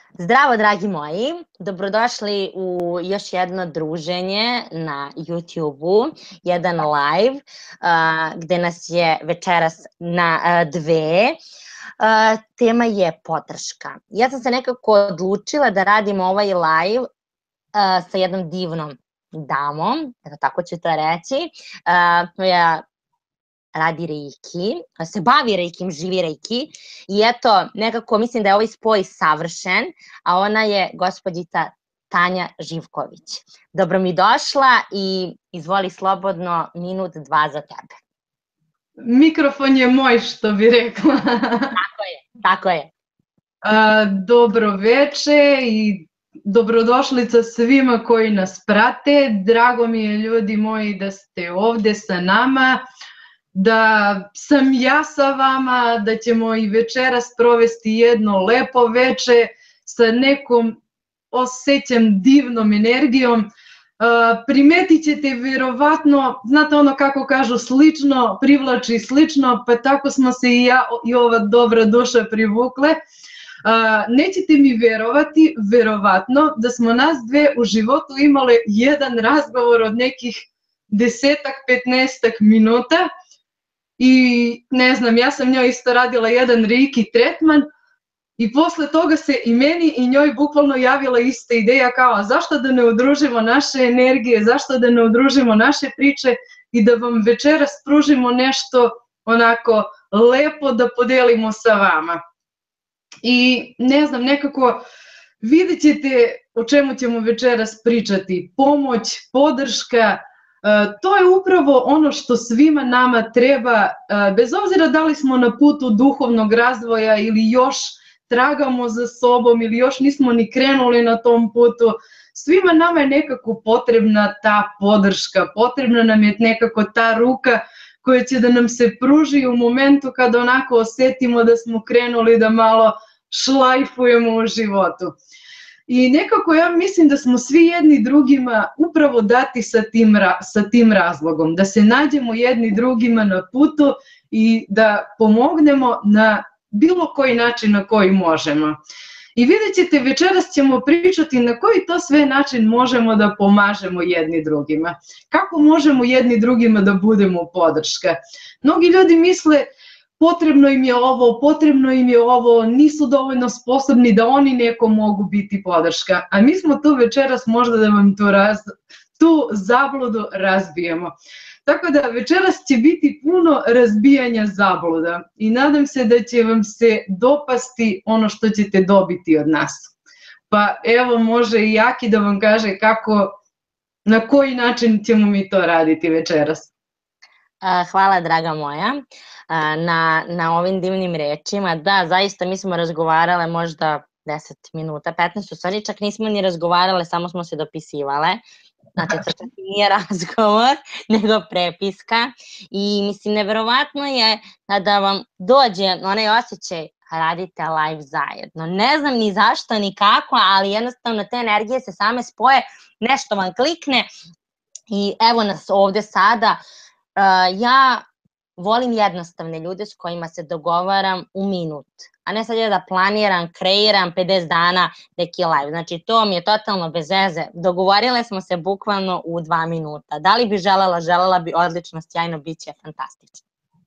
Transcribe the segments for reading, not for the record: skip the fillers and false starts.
Zdravo, dragi moji, dobrodošli u još jedno druženje na YouTube-u, jedan live, gde nas je večeras na dve. Tema je podrška. Ja sam se nekako odlučila da radim ovaj live sa jednom divnom damom, tako ću to reći, koja radi reiki, se bavi reikim, živi reiki i eto, nekako mislim da je ovaj spoj savršen, a ona je gospođica Tanja Živković. Dobro mi došla i izvoli slobodno minut, dva za tebe. Mikrofon je moj, što bi rekla. Tako je. Dobro veče i dobrodošlica svima koji nas prate. Drago mi je, ljudi moji, da ste ovde sa nama, da sam ja sa vama, da ćemo i večeras provesti jedno lepo veče sa nekom, osjećam, divnom energijom. Primetit ćete verovatno, znate ono kako kažu, slično privlači slično, pa tako smo se i ja i ova dobra duša privukle. Nećete mi verovati, verovatno, da smo nas dve u životu imale jedan razgovor od nekih 10-15 minuta i ne znam, ja sam njoj isto radila jedan reiki tretman i posle toga se i meni i njoj bukvalno javila ista ideja kao, a zašto da ne udružimo naše energije, zašto da ne udružimo naše priče i da vam večeras pružimo nešto onako lepo da podelimo sa vama. I ne znam, nekako vidjet ćete o čemu ćemo večeras pričati. Pomoć, podrška, to je upravo ono što svima nama treba, bez obzira da li smo na putu duhovnog razvoja ili još tragamo za sobom ili još nismo ni krenuli na tom putu. Svima nama je nekako potrebna ta podrška, potrebna nam je nekako ta ruka koja će da nam se pruži u momentu kada onako osetimo da smo krenuli da malo šlajfujemo u životu. I nekako ja mislim da smo svi jedni drugima upravo dati sa tim razlogom, da se nađemo jedni drugima na putu i da pomognemo na bilo koji način na koji možemo. I vidjet ćete, večeras ćemo pričati na koji to sve način možemo da pomažemo jedni drugima. Kako možemo jedni drugima da budemo podrška. Mnogi ljudi misle potrebno im je ovo, nisu dovoljno sposobni da oni nekom mogu biti podrška. A mi smo tu večeras možda da vam tu zabludu razbijemo. Tako da večeras će biti puno razbijanja zabluda i nadam se da će vam se dopasti ono što ćete dobiti od nas. Pa evo, može i Jaki da vam kaže na koji način ćemo mi to raditi večeras. Hvala, draga moja, na ovim divnim rečima. Da, zaista mi smo razgovarale možda 10 minuta, 15, u stvari čak nismo ni razgovarale, samo smo se dopisivale. Znači, to čak nije razgovor, nego prepiska. I mislim, neverovatno je da vam dođe onaj osjećaj, radite live zajedno. Ne znam ni zašto, ni kako, ali jednostavno te energije se same spoje, nešto vam klikne i evo nas ovde sada. Ja volim jednostavne ljude s kojima se dogovaram u minut, a ne sad je da planiram, kreiram 50 dana neki live. Znači, to mi je totalno bez veze. Dogovorile smo se bukvalno u 2 minuta. Da li bi želela bi, odlično, sjajno, bit će fantastično.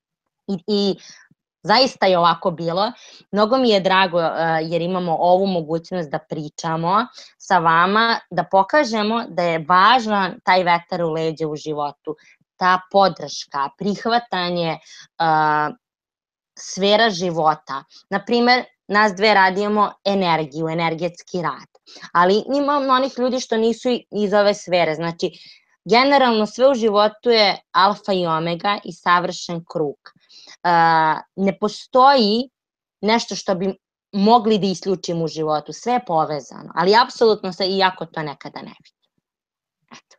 I zaista je ovako bilo. Mnogo mi je drago jer imamo ovu mogućnost da pričamo sa vama, da pokažemo da je važan taj vetar u leđa u životu, ta podrška, prihvatanje sfera života. Naprimer, nas dve radimo energiju, energetski rad, ali imamo onih ljudi što nisu iz ove sfere. Znači, generalno sve u životu je alfa i omega i savršen krug. Ne postoji nešto što bi mogli da isključimo u životu, sve je povezano, ali apsolutno se, iako to nekada ne vidi. Eto.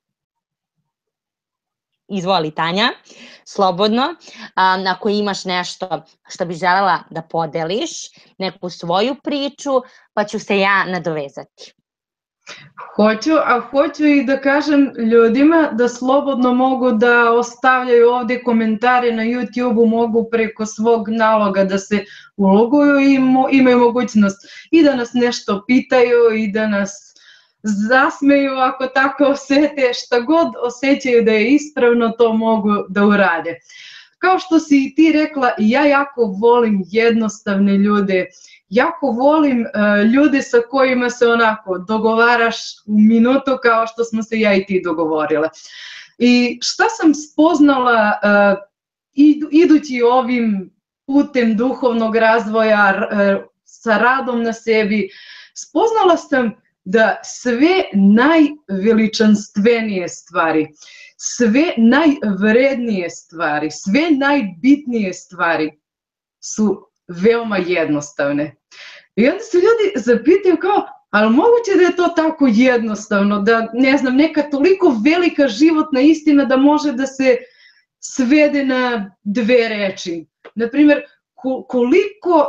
Izvoli, Tanja, slobodno, ako imaš nešto što bi želela da podeliš, neku svoju priču, pa ću se ja nadovezati. Hoću i da kažem ljudima da slobodno mogu da ostavljaju ovde komentare na YouTube-u, mogu preko svog naloga da se uloguju i imaju mogućnost i da nas nešto pitaju i da nas zasmeju ako tako osete, šta god osjećaju da je ispravno, to mogu da urade. Kao što si i ti rekla, ja jako volim jednostavne ljude, jako volim ljude sa kojima se onako dogovaraš u minutu kao što smo se ja i ti dogovorile. I šta sam spoznala idući ovim putem duhovnog razvoja, sa radom na sebi, spoznala sam da sve najveličanstvenije stvari, sve najvrednije stvari, sve najbitnije stvari su veoma jednostavne. I onda se ljudi zapitaju kao, ali moguće da je to tako jednostavno, da ne znam, neka toliko velika životna istina da može da se svede na dve reči. Naprimjer, koliko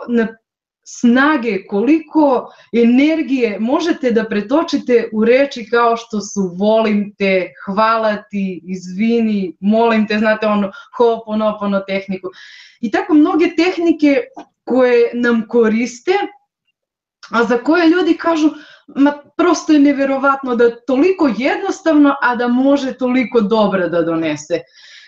snage, koliko energije možete da pretočite u reči kao što su volim te, hvala ti, izvini, molim te, znate ono ho'oponopono tehniku. I tako mnoge tehnike koje nam koriste, a za koje ljudi kažu, ma prosto je neverovatno da je toliko jednostavno, a da može toliko dobra da donese.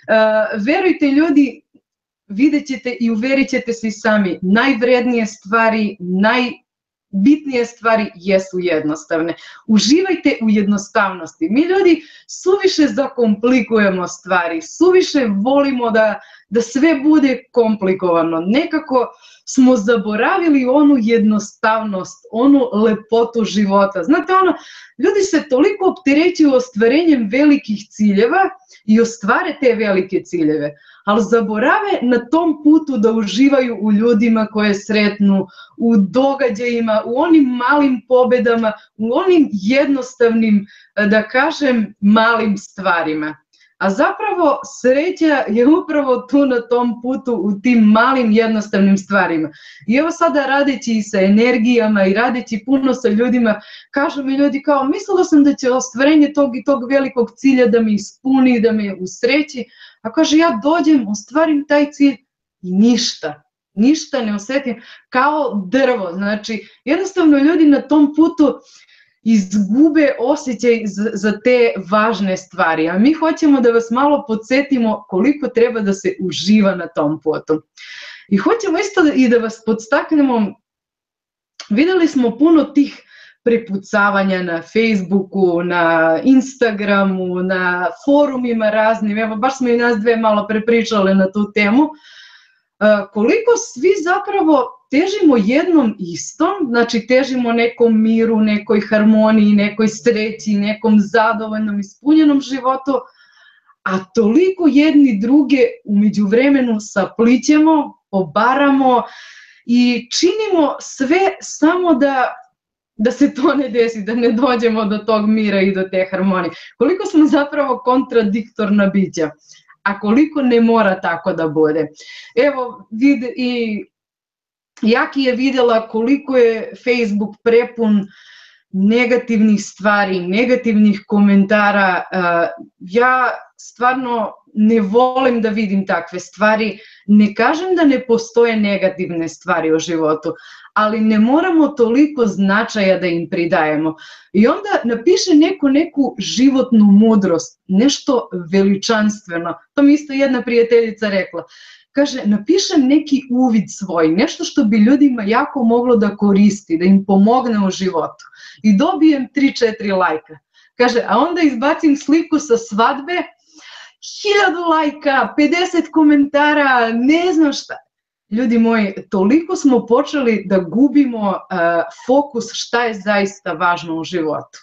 Verujte ljudi, vidjet ćete i uverit ćete se i sami, najvrednije stvari, najbitnije stvari jesu jednostavne. Uživajte u jednostavnosti. Mi ljudi suviše zakomplikujemo stvari, suviše volimo da sve bude komplikovano. Nekako smo zaboravili onu jednostavnost, onu lepotu života. Znate ono, ljudi se toliko opterećuju ostvarenjem velikih ciljeva i ostvare te velike ciljeve, ali zaborave na tom putu da uživaju u ljudima koje sretnu, u događajima, u onim malim pobedama, u onim jednostavnim, da kažem, malim stvarima. A zapravo sreća je upravo tu na tom putu, u tim malim jednostavnim stvarima. I evo sada radeći i sa energijama i radeći puno sa ljudima, kažu mi ljudi kao, mislila sam da će ostvarenje tog i tog velikog cilja da me ispuni, da me usreći, a kaže ja dođem, ostvarim taj cilj i ništa ne osetim, kao drvo. Znači jednostavno ljudi na tom putu izgube osjećaj za te važne stvari, a mi hoćemo da vas malo podsjetimo koliko treba da se uživa na tom putu. I hoćemo isto i da vas podstaknemo, videli smo puno tih prepucavanja na Facebooku, na Instagramu, na forumima raznim, evo baš smo i nas dve malo prepričale na tu temu, koliko svi zapravo težimo jednom istom, znači težimo nekom miru, nekoj harmoniji, nekoj sreći, nekom zadovoljnom, ispunjenom životu, a toliko jedni druge u međuvremenu saplićemo, obaramo i činimo sve samo da se to ne desi, da ne dođemo do tog mira i do te harmonije. Koliko smo zapravo kontradiktorna bića, a koliko ne mora tako da bude. Evo, i Jaki je videla koliko je Facebook prepun negativnih stvari, negativnih komentara. Ja stvarno ne volim da vidim takve stvari. Ne kažem da ne postoje negativne stvari u životu, ali ne moramo toliko značaja da im pridajemo. I onda napiše neku životnu mudrost, nešto veličanstveno. To mi isto jedna prijateljica rekla. Kaže, napišem neki uvid svoj, nešto što bi ljudima jako moglo da koristi, da im pomogne u životu. I dobijem 3-4 lajka. Kaže, a onda izbacim sliku sa svadbe, 1000 lajka, 50 komentara, ne znam šta. Ljudi moji, toliko smo počeli da gubimo fokus šta je zaista važno u životu.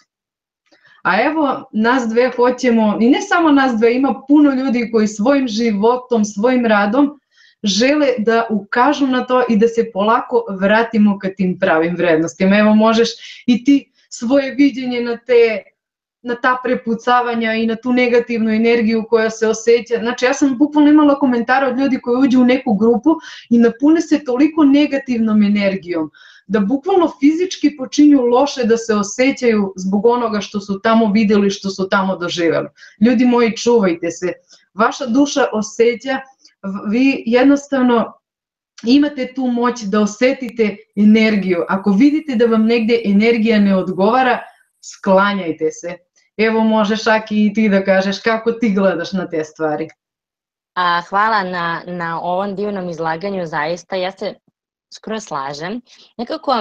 A evo, nas dve hoćemo, i ne samo nas dve, ima puno ljudi koji svojim životom, svojim radom žele da ukažu na to i da se polako vratimo ka tim pravim vrednostima. Evo, možeš i ti svoje viđenje na ta prepucavanja i na tu negativnu energiju koja se osjeća. Znači, ja sam bukvalno imala komentara od ljudi koji uđu u neku grupu i napune se toliko negativnom energijom, da bukvalno fizički počinju loše da se osjećaju zbog onoga što su tamo videli, što su tamo doživjeli. Ljudi moji, čuvajte se. Vaša duša osjeća, vi jednostavno imate tu moć da osjetite energiju. Ako vidite da vam negde energija ne odgovara, sklanjajte se. Evo, možeš Aki i ti da kažeš kako ti gledaš na te stvari. Hvala na ovom divnom izlaganju, zaista, ja se skoro slažem. Nekako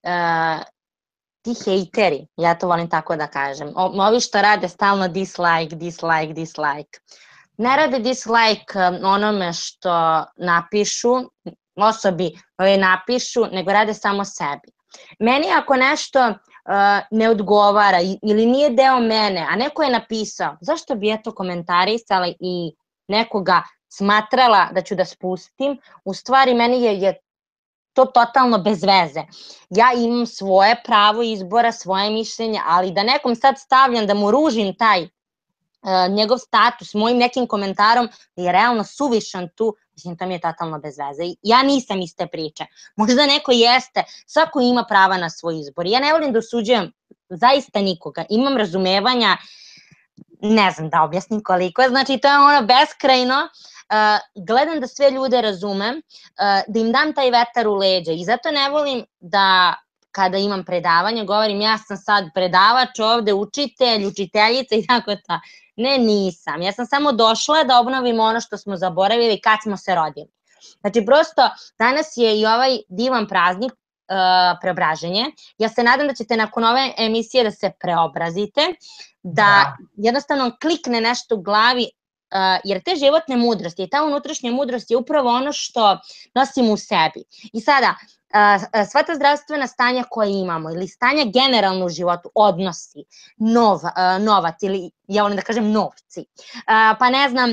ti hejteri, ja to volim tako da kažem, ovi što rade stalno dislike, ne rade dislike onome što napišu, osobi koje napišu, nego rade samo sebi. Meni ako nešto ne odgovara ili nije deo mene, a neko je napisao, zašto bi eto komentarisala i nekoga smatrala da ću da spustim, u stvari meni je to totalno bez veze. Ja imam svoje pravo izbora, svoje mišljenje, ali da nekom sad stavljam da mu ružim taj njegov status mojim nekim komentarom je realno suvišan tu, mislim, to mi je totalno bez veze. Ja nisam iz te priče. Možda neko jeste, svako ima prava na svoj izbor. Ja ne volim da osuđujem zaista nikoga. Imam razumevanja, ne znam da objasnim koliko je, znači to je ono beskrajno. Gledam da sve ljude razumem, da im dam taj vetar u leđa i zato ne volim da kada imam predavanje govorim ja sam sad predavač ovde, učitelj, učiteljica i tako to. Ne, nisam. Ja sam samo došla da obnovim ono što smo zaboravili kad smo se rodili. Znači, prosto, danas je i ovaj divan praznik, preobraženje. Ja se nadam da ćete nakon ove emisije da se preobrazite, da jednostavno klikne nešto u glavi, jer te životne mudrosti i ta unutrašnja mudrost je upravo ono što nosimo u sebi. I sada, sva ta zdravstvena stanja koje imamo ili stanja generalno u životu, odnosi, novac ili ja volim da kažem novci, pa ne znam,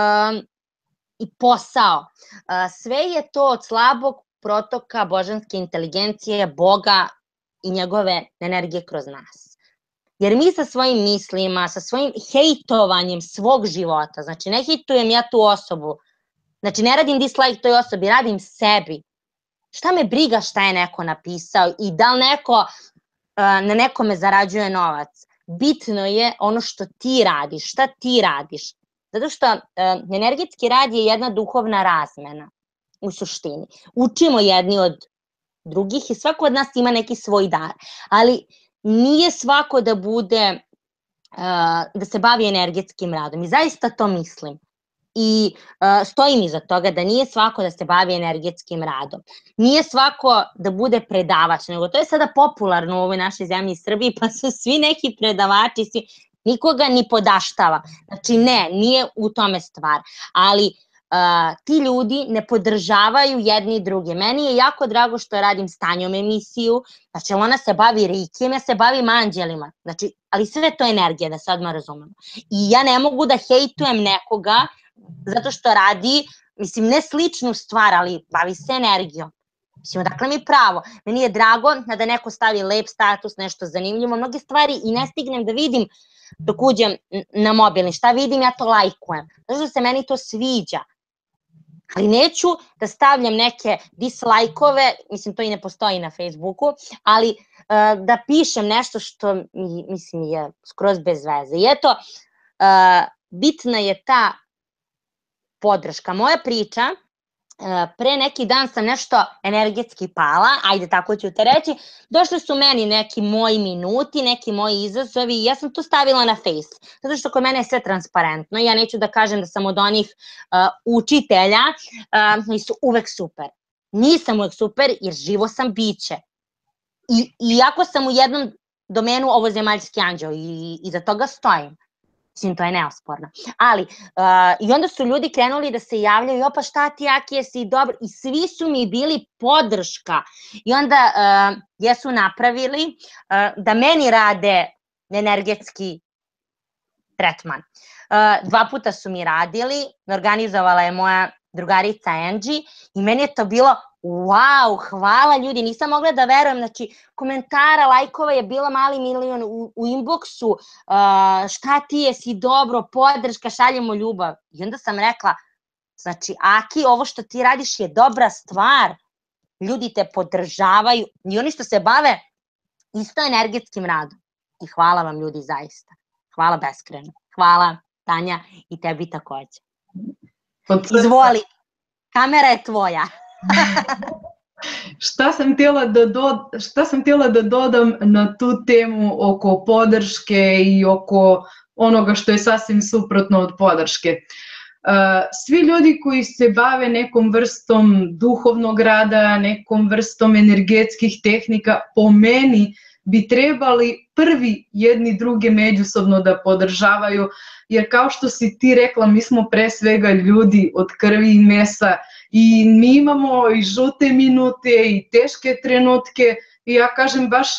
i posao, sve je to od slabog protoka božanske inteligencije, Boga i njegove energije kroz nas. Jer mi sa svojim mislima, sa svojim hejtovanjem svog života, znači ne hejtujem ja tu osobu, znači ne radim dislike toj osobi, radim sebi. Šta me briga šta je neko napisao i da li neko na nekome zarađuje novac. Bitno je ono što ti radiš, šta ti radiš. Zato što energetski rad je jedna duhovna razmena u suštini. Učimo jedni od drugih i svako od nas ima neki svoj dar. Ali nije svako da bude, da se bavi energetskim radom. I zaista to mislim. I stojim iza toga da nije svako da se bavi energetskim radom. Nije svako da bude predavač, nego to je sada popularno u ovoj našoj zemlji Srbiji, pa su svi neki predavači, nikoga ni podaštava. Znači ne, nije u tome stvar. Ali ti ljudi ne podržavaju jedni druge. Meni je jako drago što radim s Tanjom emisiju, znači ona se bavi reikijem, ja se bavim anđelima, znači, ali sve to je energija, da se odmah razumemo. I ja ne mogu da hejtujem nekoga zato što radi, mislim, ne sličnu stvar, ali bavi se energijom. Mislim, odakle mi pravo? Meni je drago da neko stavi lep status, nešto zanimljivo, mnoge stvari i ne stignem da vidim dok uđem na mobilni. Šta vidim, ja to lajkujem. Zato što se meni to sviđa. Ali neću da stavljam neke dislajkove, mislim, to i ne postoji na Facebooku, ali da pišem nešto što, mislim, je skroz bez veze. I eto, bitna je ta podrška. Moja priča, pre neki dan sam nešto energetski pala, ajde tako ću te reći, došli su meni neki moji minuti, neki moji izazovi i ja sam to stavila na Face, zato što kod mene je sve transparentno, ja neću da kažem da sam od onih učitelja koji su uvek super. Nisam uvek super jer živo sam biće. Iako sam u jednom domenu ovozemaljski anđeo i za toga stojim. Mislim, to je neosporno. Ali, i onda su ljudi krenuli da se javljaju, opa šta ti, Aki, jesi dobro, i svi su mi bili podrška. I onda jesu napravili da meni rade energetski tretman. 2 puta su mi radili, organizovala je moja drugarica Angie i meni je to bilo Wow, hvala ljudi, nisam mogla da verujem, znači komentara, lajkova je bila mali milion u inboxu, šta ti je, si dobro, podrška, šaljemo ljubav. I onda sam rekla, znači Aki, ovo što ti radiš je dobra stvar, ljudi te podržavaju i oni što se bave isto energetskim radom. I hvala vam ljudi zaista, hvala beskreno, hvala Tanja i tebi takođe. Izvoli, kamera je tvoja. Šta sam htjela da dodam na tu temu oko podrške i oko onoga što je sasvim suprotno od podrške. Svi ljudi koji se bave nekom vrstom duhovnog rada, nekom vrstom energetskih tehnika, po meni bi trebali prvi jedni druge međusobno da podržavaju, jer kao što si ti rekla, mi smo pre svega ljudi od krvi i mesa i mi imamo i žute minute i teške trenutke i ja kažem baš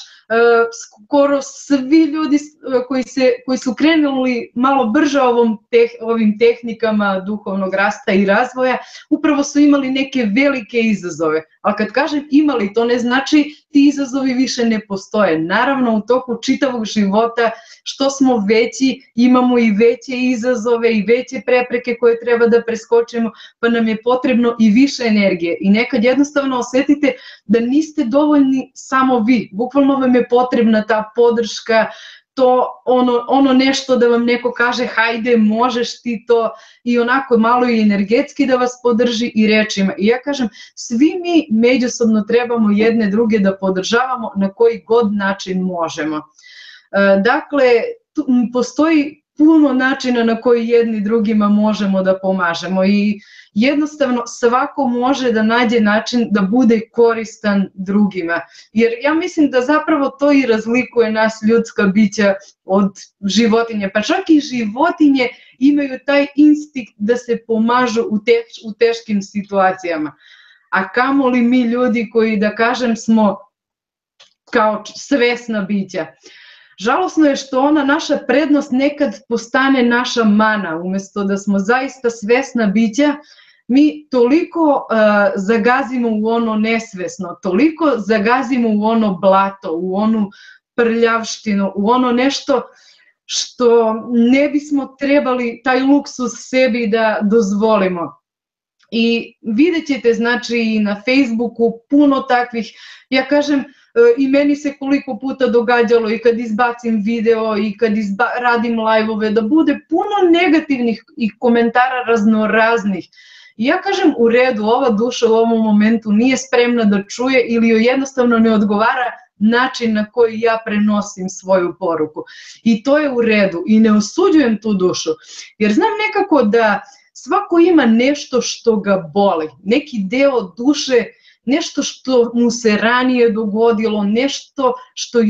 skoro svi ljudi koji su krenuli malo brže ovim tehnikama duhovnog rasta i razvoja, upravo su imali neke velike izazove. Ali kad kažem imali, to ne znači ti izazovi više ne postoje. Naravno, u toku čitavog života, što smo veći, imamo i veće izazove i veće prepreke koje treba da preskočimo, pa nam je potrebno i više energije. I nekad jednostavno osetite da niste dovoljni samo vi. Bukvalno vam je potrebna ta podrška, to ono nešto da vam neko kaže hajde, možeš ti to, i onako malo i energetski da vas podrži i rečima. I ja kažem, svi mi međusobno trebamo jedne druge da podržavamo na koji god način možemo. Dakle, postoji puno načina na koji jedni drugima možemo da pomažemo i jednostavno svako može da nađe način da bude koristan drugima. Jer ja mislim da zapravo to i razlikuje nas ljudska bića od životinja. Pa čak i životinje imaju taj instinkt da se pomažu u teškim situacijama. A kamoli mi ljudi koji, da kažem, smo kao svesna bića. Žalosno je što ona naša prednost nekad postane naša mana, umesto da smo zaista svesna bića, mi toliko zagazimo u ono nesvesno, toliko zagazimo u ono blato, u onu prljavštinu, u ono nešto što ne bismo trebali taj luksus sebi da dozvolimo. I vidjet ćete, znači, i na Facebooku puno takvih, ja kažem, i meni se koliko puta događalo i kad izbacim video i kad radim live-ove, da bude puno negativnih i komentara raznoraznih. I ja kažem, u redu, ova duša u ovom momentu nije spremna da čuje ili joj jednostavno ne odgovara način na koji ja prenosim svoju poruku. I to je u redu i ne osuđujem tu dušu, jer znam nekako da svako ima nešto što ga boli, neki deo duše, nešto što mu se ranije dogodilo, nešto što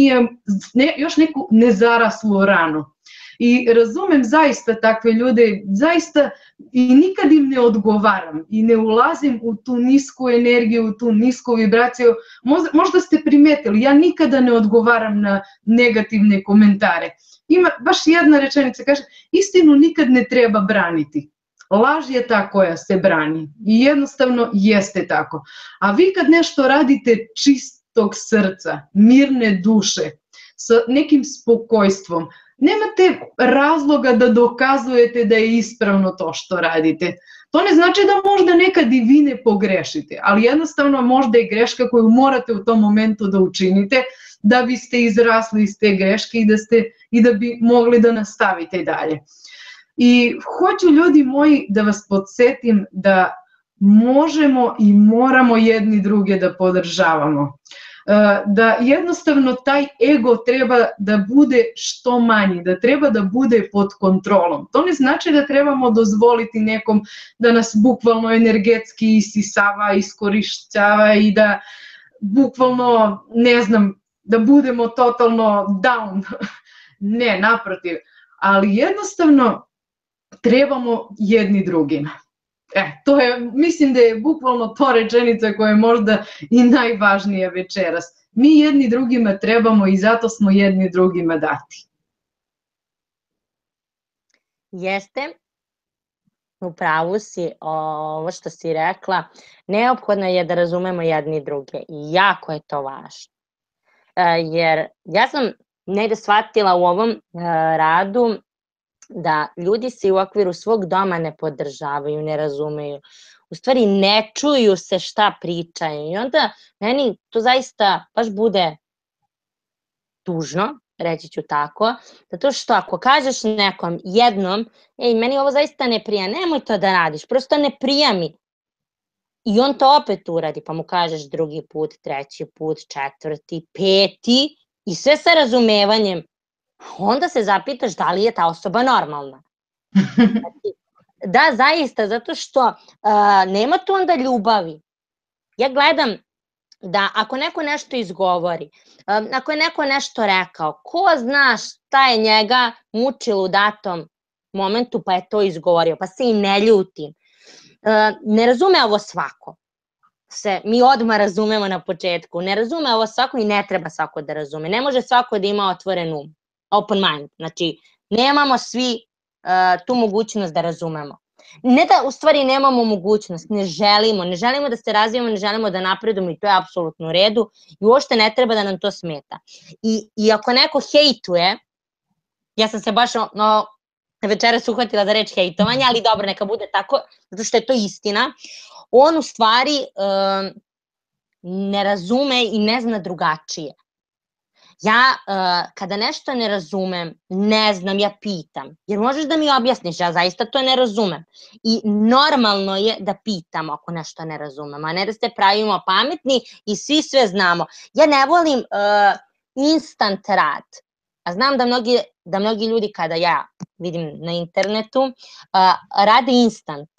još neku nezaraslu ranu. I razumem zaista takve ljude, zaista i nikad im ne odgovaram i ne ulazim u tu nisku energiju, u tu nisku vibraciju. Možda ste primetili, ja nikada ne odgovaram na negativne komentare. Ima baš jedna rečenica, kaže, istinu nikad ne treba braniti. Laž je ta koja se brani i jednostavno jeste tako. A vi kad nešto radite čistog srca, mirne duše, sa nekim spokojstvom, nemate razloga da dokazujete da je ispravno to što radite. To ne znači da možda nekad i vi ne pogrešite, ali jednostavno možda je greška koju morate u tom momentu da učinite da biste izrasli iz te greške i da bi mogli da nastavite dalje. I hoću, ljudi moji, da vas podsjetim da možemo i moramo jedni druge da podržavamo. Da jednostavno taj ego treba da bude što manji, da treba da bude pod kontrolom. To ne znači da trebamo dozvoliti nekom da nas bukvalno energetski isisava, iskorišćava i da bukvalno, ne znam, da budemo totalno down. Ne, naprotiv. Ali jednostavno trebamo jedni drugima. Mislim da je bukvalno to rečenica koja je možda i najvažnija večeras. Mi jedni drugima trebamo i zato smo jedni drugima dati. Jeste. U pravu si, ovo što si rekla, neophodno je da razumemo jedni druge i jako je to važno. Jer ja sam negde shvatila u ovom radu da ljudi se u okviru svog doma ne podržavaju, ne razumeju. U stvari ne čuju se šta pričaju i onda meni to zaista baš bude tužno, reći ću tako, zato što ako kažeš nekom jednom, ej, meni ovo zaista ne prija, nemoj to da radiš, prosto ne prija mi. I on to opet uradi, pa mu kažeš drugi put, treći put, četvrti, peti i sve sa razumevanjem. Onda se zapitaš da li je ta osoba normalna. Da, zaista, zato što nema tu onda ljubavi. Ja gledam da ako neko nešto izgovori, ako je neko nešto rekao, ko zna šta je njega mučilo u datom momentu pa je to izgovorio, pa se i ne ljutim. Ne razume ovo svako. Mi odmah razumemo na početku. Ne razume ovo svako i ne treba svako da razume. Ne može svako da ima otvoren um, open mind. Znači, nemamo svi tu mogućnost da razumemo. Ne da u stvari nemamo mogućnost, ne želimo da se razvijemo, ne želimo da napredujemo i to je apsolutno u redu i uopšte ne treba da nam to smeta. I ako neko hejtuje, ja sam se baš večeras uhvatila za reč hejtovanje, ali dobro, neka bude tako, zato što je to istina, on u stvari ne razume i ne zna drugačije. Ja kada nešto ne razumem, ne znam, ja pitam, jer možeš da mi objasniš, ja zaista to ne razumem. I normalno je da pitamo ako nešto ne razumemo, a ne da se pravimo pametni i svi sve znamo. Ja ne volim instant rad, a znam da mnogi ljudi kada ja vidim na internetu rade instant.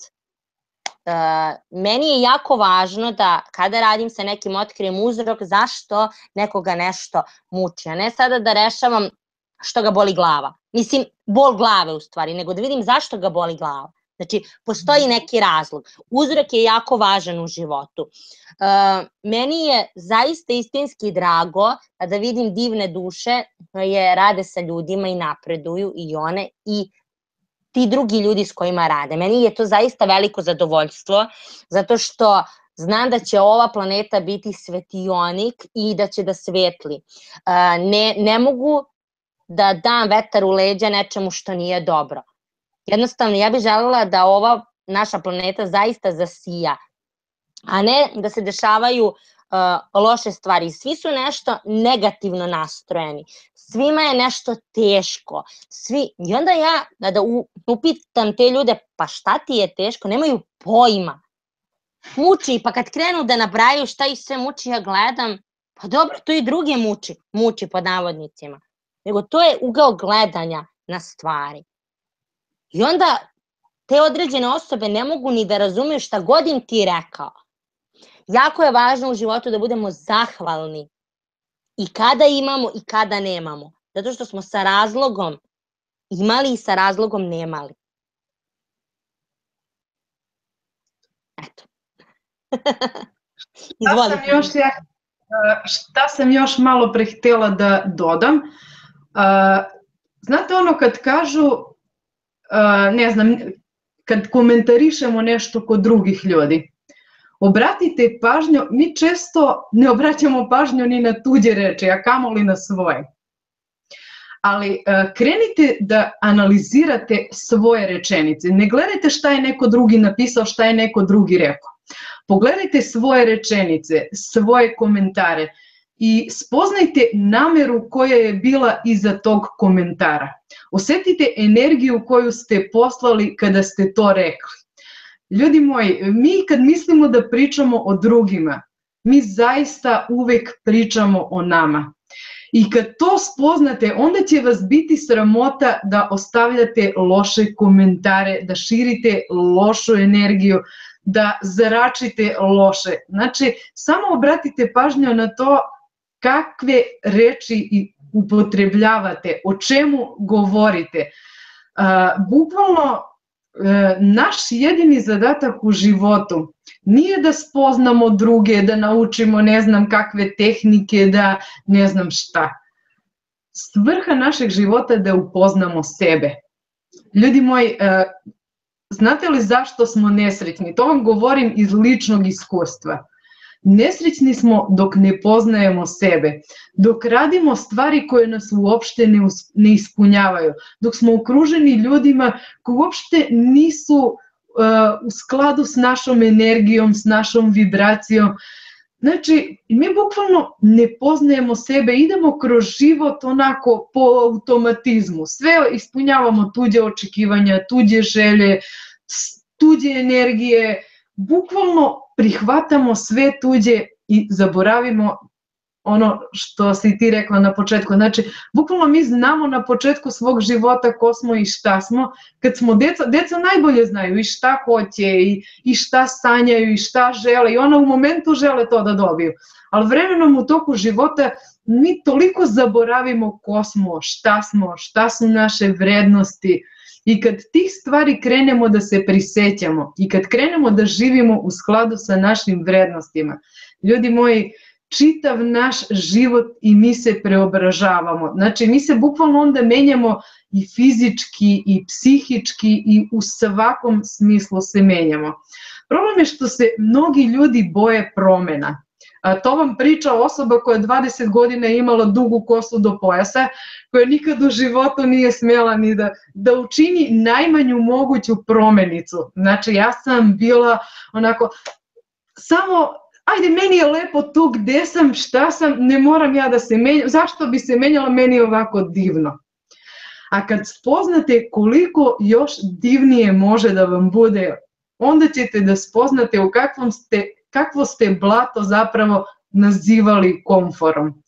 Meni je jako važno da kada radim sa nekim otkrijem uzrok zašto nekoga nešto muči, a ne sada da rešavam što ga boli glava. Mislim, bol glave u stvari, nego da vidim zašto ga boli glava. Znači, postoji neki razlog. Uzrok je jako važan u životu. Meni je zaista istinski drago da vidim divne duše koje rade sa ljudima i napreduju i one i ti drugi ljudi s kojima rade. Meni je to zaista veliko zadovoljstvo, zato što znam da će ova planeta biti svetionik i da će da svetli. Ne mogu da dam vetar u leđa nečemu što nije dobro. Jednostavno, ja bih želela da ova naša planeta zaista zasija, a ne da se dešavaju loše stvari. Svi su nešto negativno nastrojeni. Svima je nešto teško. I onda ja, da upitam te ljude, pa šta ti je teško, nemaju pojma. Muči, pa kad krenu da nabrajaju šta ih sve muči, ja gledam, pa dobro, to i druge muči pod navodnicima. Nego to je ugao gledanja na stvari. I onda te određene osobe ne mogu ni da razumeju šta god im ti rekao. Jako je važno u životu da budemo zahvalni i kada imamo i kada nemamo. Zato što smo sa razlogom imali i sa razlogom nemali. Eto. Šta sam još malo pre htela da dodam? Znate ono kad kažu, ne znam, kad komentarišemo nešto kod drugih ljudi, obratite pažnju, mi često ne obraćamo pažnju ni na tuđe reči, a kamoli na svoje. Ali krenite da analizirate svoje rečenice. Ne gledajte šta je neko drugi napisao, šta je neko drugi rekao. Pogledajte svoje rečenice, svoje komentare i spoznajte nameru koja je bila iza tog komentara. Osetite energiju koju ste poslali kada ste to rekli. Ljudi moji, mi kad mislimo da pričamo o drugima, mi zaista uvek pričamo o nama. I kad to spoznate, onda će vas biti sramota da ostavljate loše komentare, da širite lošu energiju, da zračite loše. Znači, samo obratite pažnju na to kakve reči upotrebljavate, o čemu govorite. Bukvalno, naš jedini zadatak u životu nije da spoznamo druge, da naučimo ne znam kakve tehnike, da ne znam šta. Svrha našeg života je da upoznamo sebe. Ljudi moji, znate li zašto smo nesrećni? To vam govorim iz ličnog iskustva. Nesrećni smo dok ne poznajemo sebe, dok radimo stvari koje nas uopšte ne ispunjavaju, dok smo okruženi ljudima koji uopšte nisu u skladu s našom energijom, s našom vibracijom. Znači, mi bukvalno ne poznajemo sebe, idemo kroz život onako po automatizmu. Sve ispunjavamo tuđe očekivanja, tuđe želje, tuđe energije, bukvalno prihvatamo sve tuđe i zaboravimo ono što si ti rekla na početku. Znači, bukvalno mi znamo na početku svog života ko smo i šta smo. Kad smo deca najbolje znaju i šta hoće i šta sanjaju i šta žele i ona u momentu žele to da dobiju. Ali vremenom u toku života mi toliko zaboravimo ko smo, šta su naše vrednosti. I kad tih stvari krenemo da se prisećamo i kad krenemo da živimo u skladu sa našim vrednostima, ljudi moji, čitav naš život i mi se preobražavamo. Znači, mi se bukvalno onda menjamo i fizički i psihički i u svakom smislu se menjamo. Problem je što se mnogi ljudi boje promena. To vam priča osoba koja 20 godina imala dugu kosu do pojasa, koja nikad u životu nije smjela ni da učini najmanju moguću promenicu. Znači, ja sam bila onako, samo, ajde, meni je lepo tu gde sam, šta sam, ne moram ja da se menjam, zašto bi se menjala, meni je ovako divno. A kad spoznate koliko još divnije može da vam bude, onda ćete da spoznate u kakvo ste blato zapravo nazivali komforom.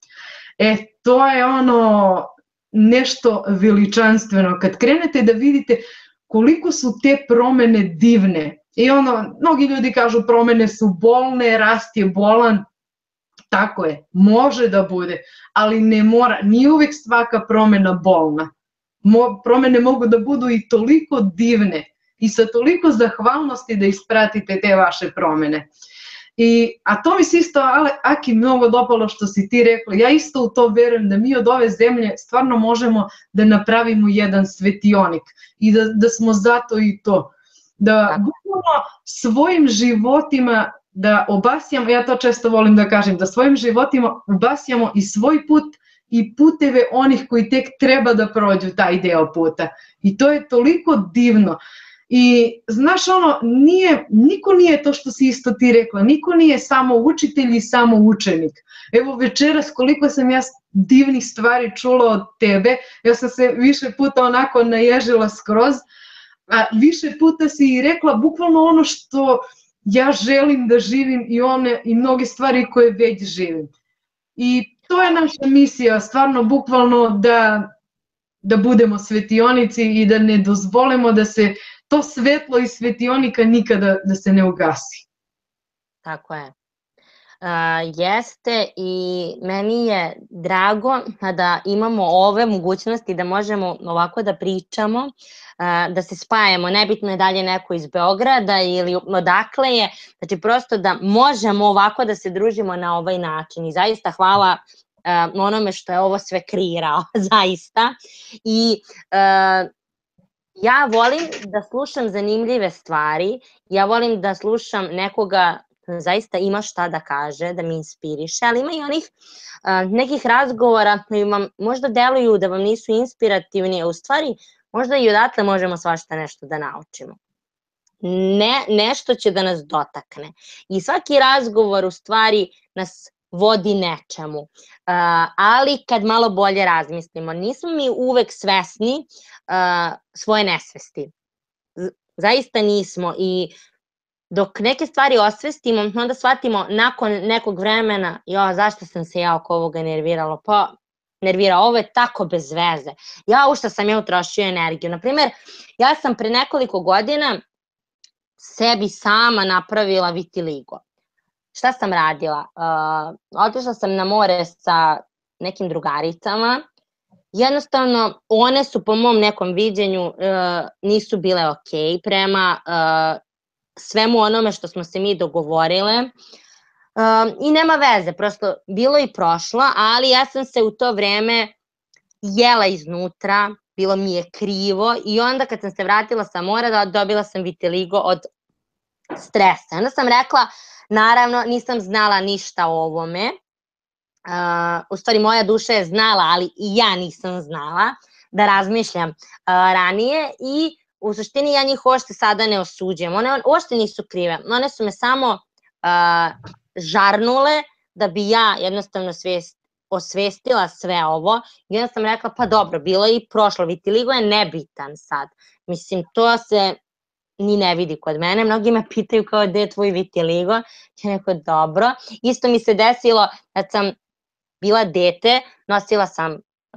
To je ono nešto veličanstveno. Kad krenete da vidite koliko su te promene divne, i mnogi ljudi kažu promene su bolne, rast je bolan, tako je, može da bude, ali ne mora, nije uvek svaka promena bolna. Promene mogu da budu i toliko divne i sa toliko zahvalnosti da ispratite te vaše promene. A to mi se isto, Aki, mnogo dopalo što si ti rekla, ja isto u to verujem da mi od ove zemlje stvarno možemo da napravimo jedan svetionik i da smo zato i to. Da bukvalno svojim životima da obasjamo, ja to često volim da kažem, da svojim životima obasjamo i svoj put i puteve onih koji tek treba da prođu taj deo puta. I to je toliko divno. I znaš niko nije to što si isto ti rekla, niko nije samo učitelj i samo učenik. Evo večeras koliko sam ja divnih stvari čula od tebe, ja sam se više puta onako naježila skroz, a više puta si i rekla bukvalno ono što ja želim da živim i mnoge stvari koje već živim. I to je naša misija, stvarno bukvalno da budemo svetionici i da ne dozvolimo da se to svetlo iz svetionika nikada da se ne ugasi. Tako je. Jeste i meni je drago da imamo ove mogućnosti da možemo ovako da pričamo, da se spajamo, nebitno je da li je neko iz Beograda ili odakle je, znači prosto da možemo ovako da se družimo na ovaj način i zaista hvala onome što je ovo sve kreirao, zaista. I ja volim da slušam zanimljive stvari, ja volim da slušam nekoga zaista ima šta da kaže, da me inspiriše, ali ima i onih nekih razgovora koji vam možda deluju da vam nisu inspirativni, a u stvari možda i odatle možemo svašta nešto da naučimo. Nešto će da nas dotakne. I svaki razgovor u stvari nas vodi nečemu, ali kad malo bolje razmislimo, nismo mi uvek svesni svoje nesvesti. Zaista nismo i dok neke stvari osvestimo, onda shvatimo nakon nekog vremena, zašto sam se ja oko ovoga nervirala, pa nervirao, ovo je tako bez veze, u šta sam ja utrošio energiju. Naprimjer, ja sam pre nekoliko godina sebi sama napravila vitiligo. Šta sam radila? Otišla sam na more sa nekim drugaricama, jednostavno one su po mom nekom viđenju nisu bile okej prema svemu onome što smo se mi dogovorile i nema veze, prosto bilo i prošlo, ali ja sam se u to vreme jela iznutra, bilo mi je krivo i onda kad sam se vratila sa mora dobila sam vitiligo od stresa. Onda sam rekla, naravno nisam znala ništa o ovome, u stvari moja duša je znala, ali i ja nisam znala da razmišljam ranije i u suštini ja njih uopšte sada ne osuđujem. One uopšte nisu krive, one su me samo žarnule da bi ja jednostavno osvestila sve ovo i onda sam rekla pa dobro, bilo je i prošlo, vitiligo je nebitan sad. Mislim, to se ni ne vidi kod mene. Mnogi me pitaju kao gde je tvoj vitiligo. Ja rekao dobro. Isto mi se desilo kad sam bila dete, nosila sam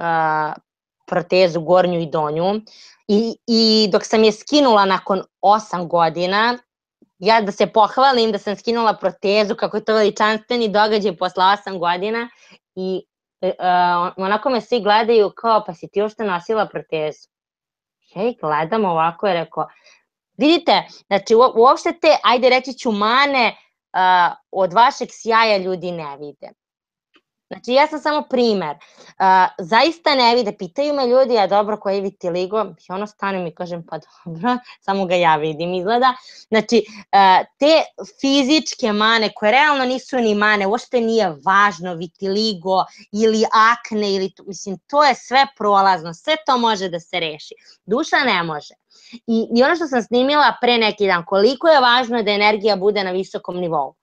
protezu gornju i donju i dok sam je skinula nakon 8 godina, ja da se pohvalim da sam skinula protezu, kako je to veličanstveni događaj posle 8 godina i onako me svi gledaju kao pa si ti uopšte nosila protezu. Ja ih gledam ovako i rekao, vidite, znači uopšte te, ajde reći ću mane, od vašeg sjaja ljudi ne vide. Znači ja sam samo primer, zaista ne vide, pitaju me ljudi, a dobro koji je vitiligo, i ono stanem i kažem pa dobro, samo ga ja vidim izgleda. Znači te fizičke mane koje realno nisu ni mane, uopšte nije važno vitiligo ili akne, mislim to je sve prolazno, sve to može da se reši, duša ne može. I ono što sam snimila pre neki dan, koliko je važno da energija bude na visokom nivou.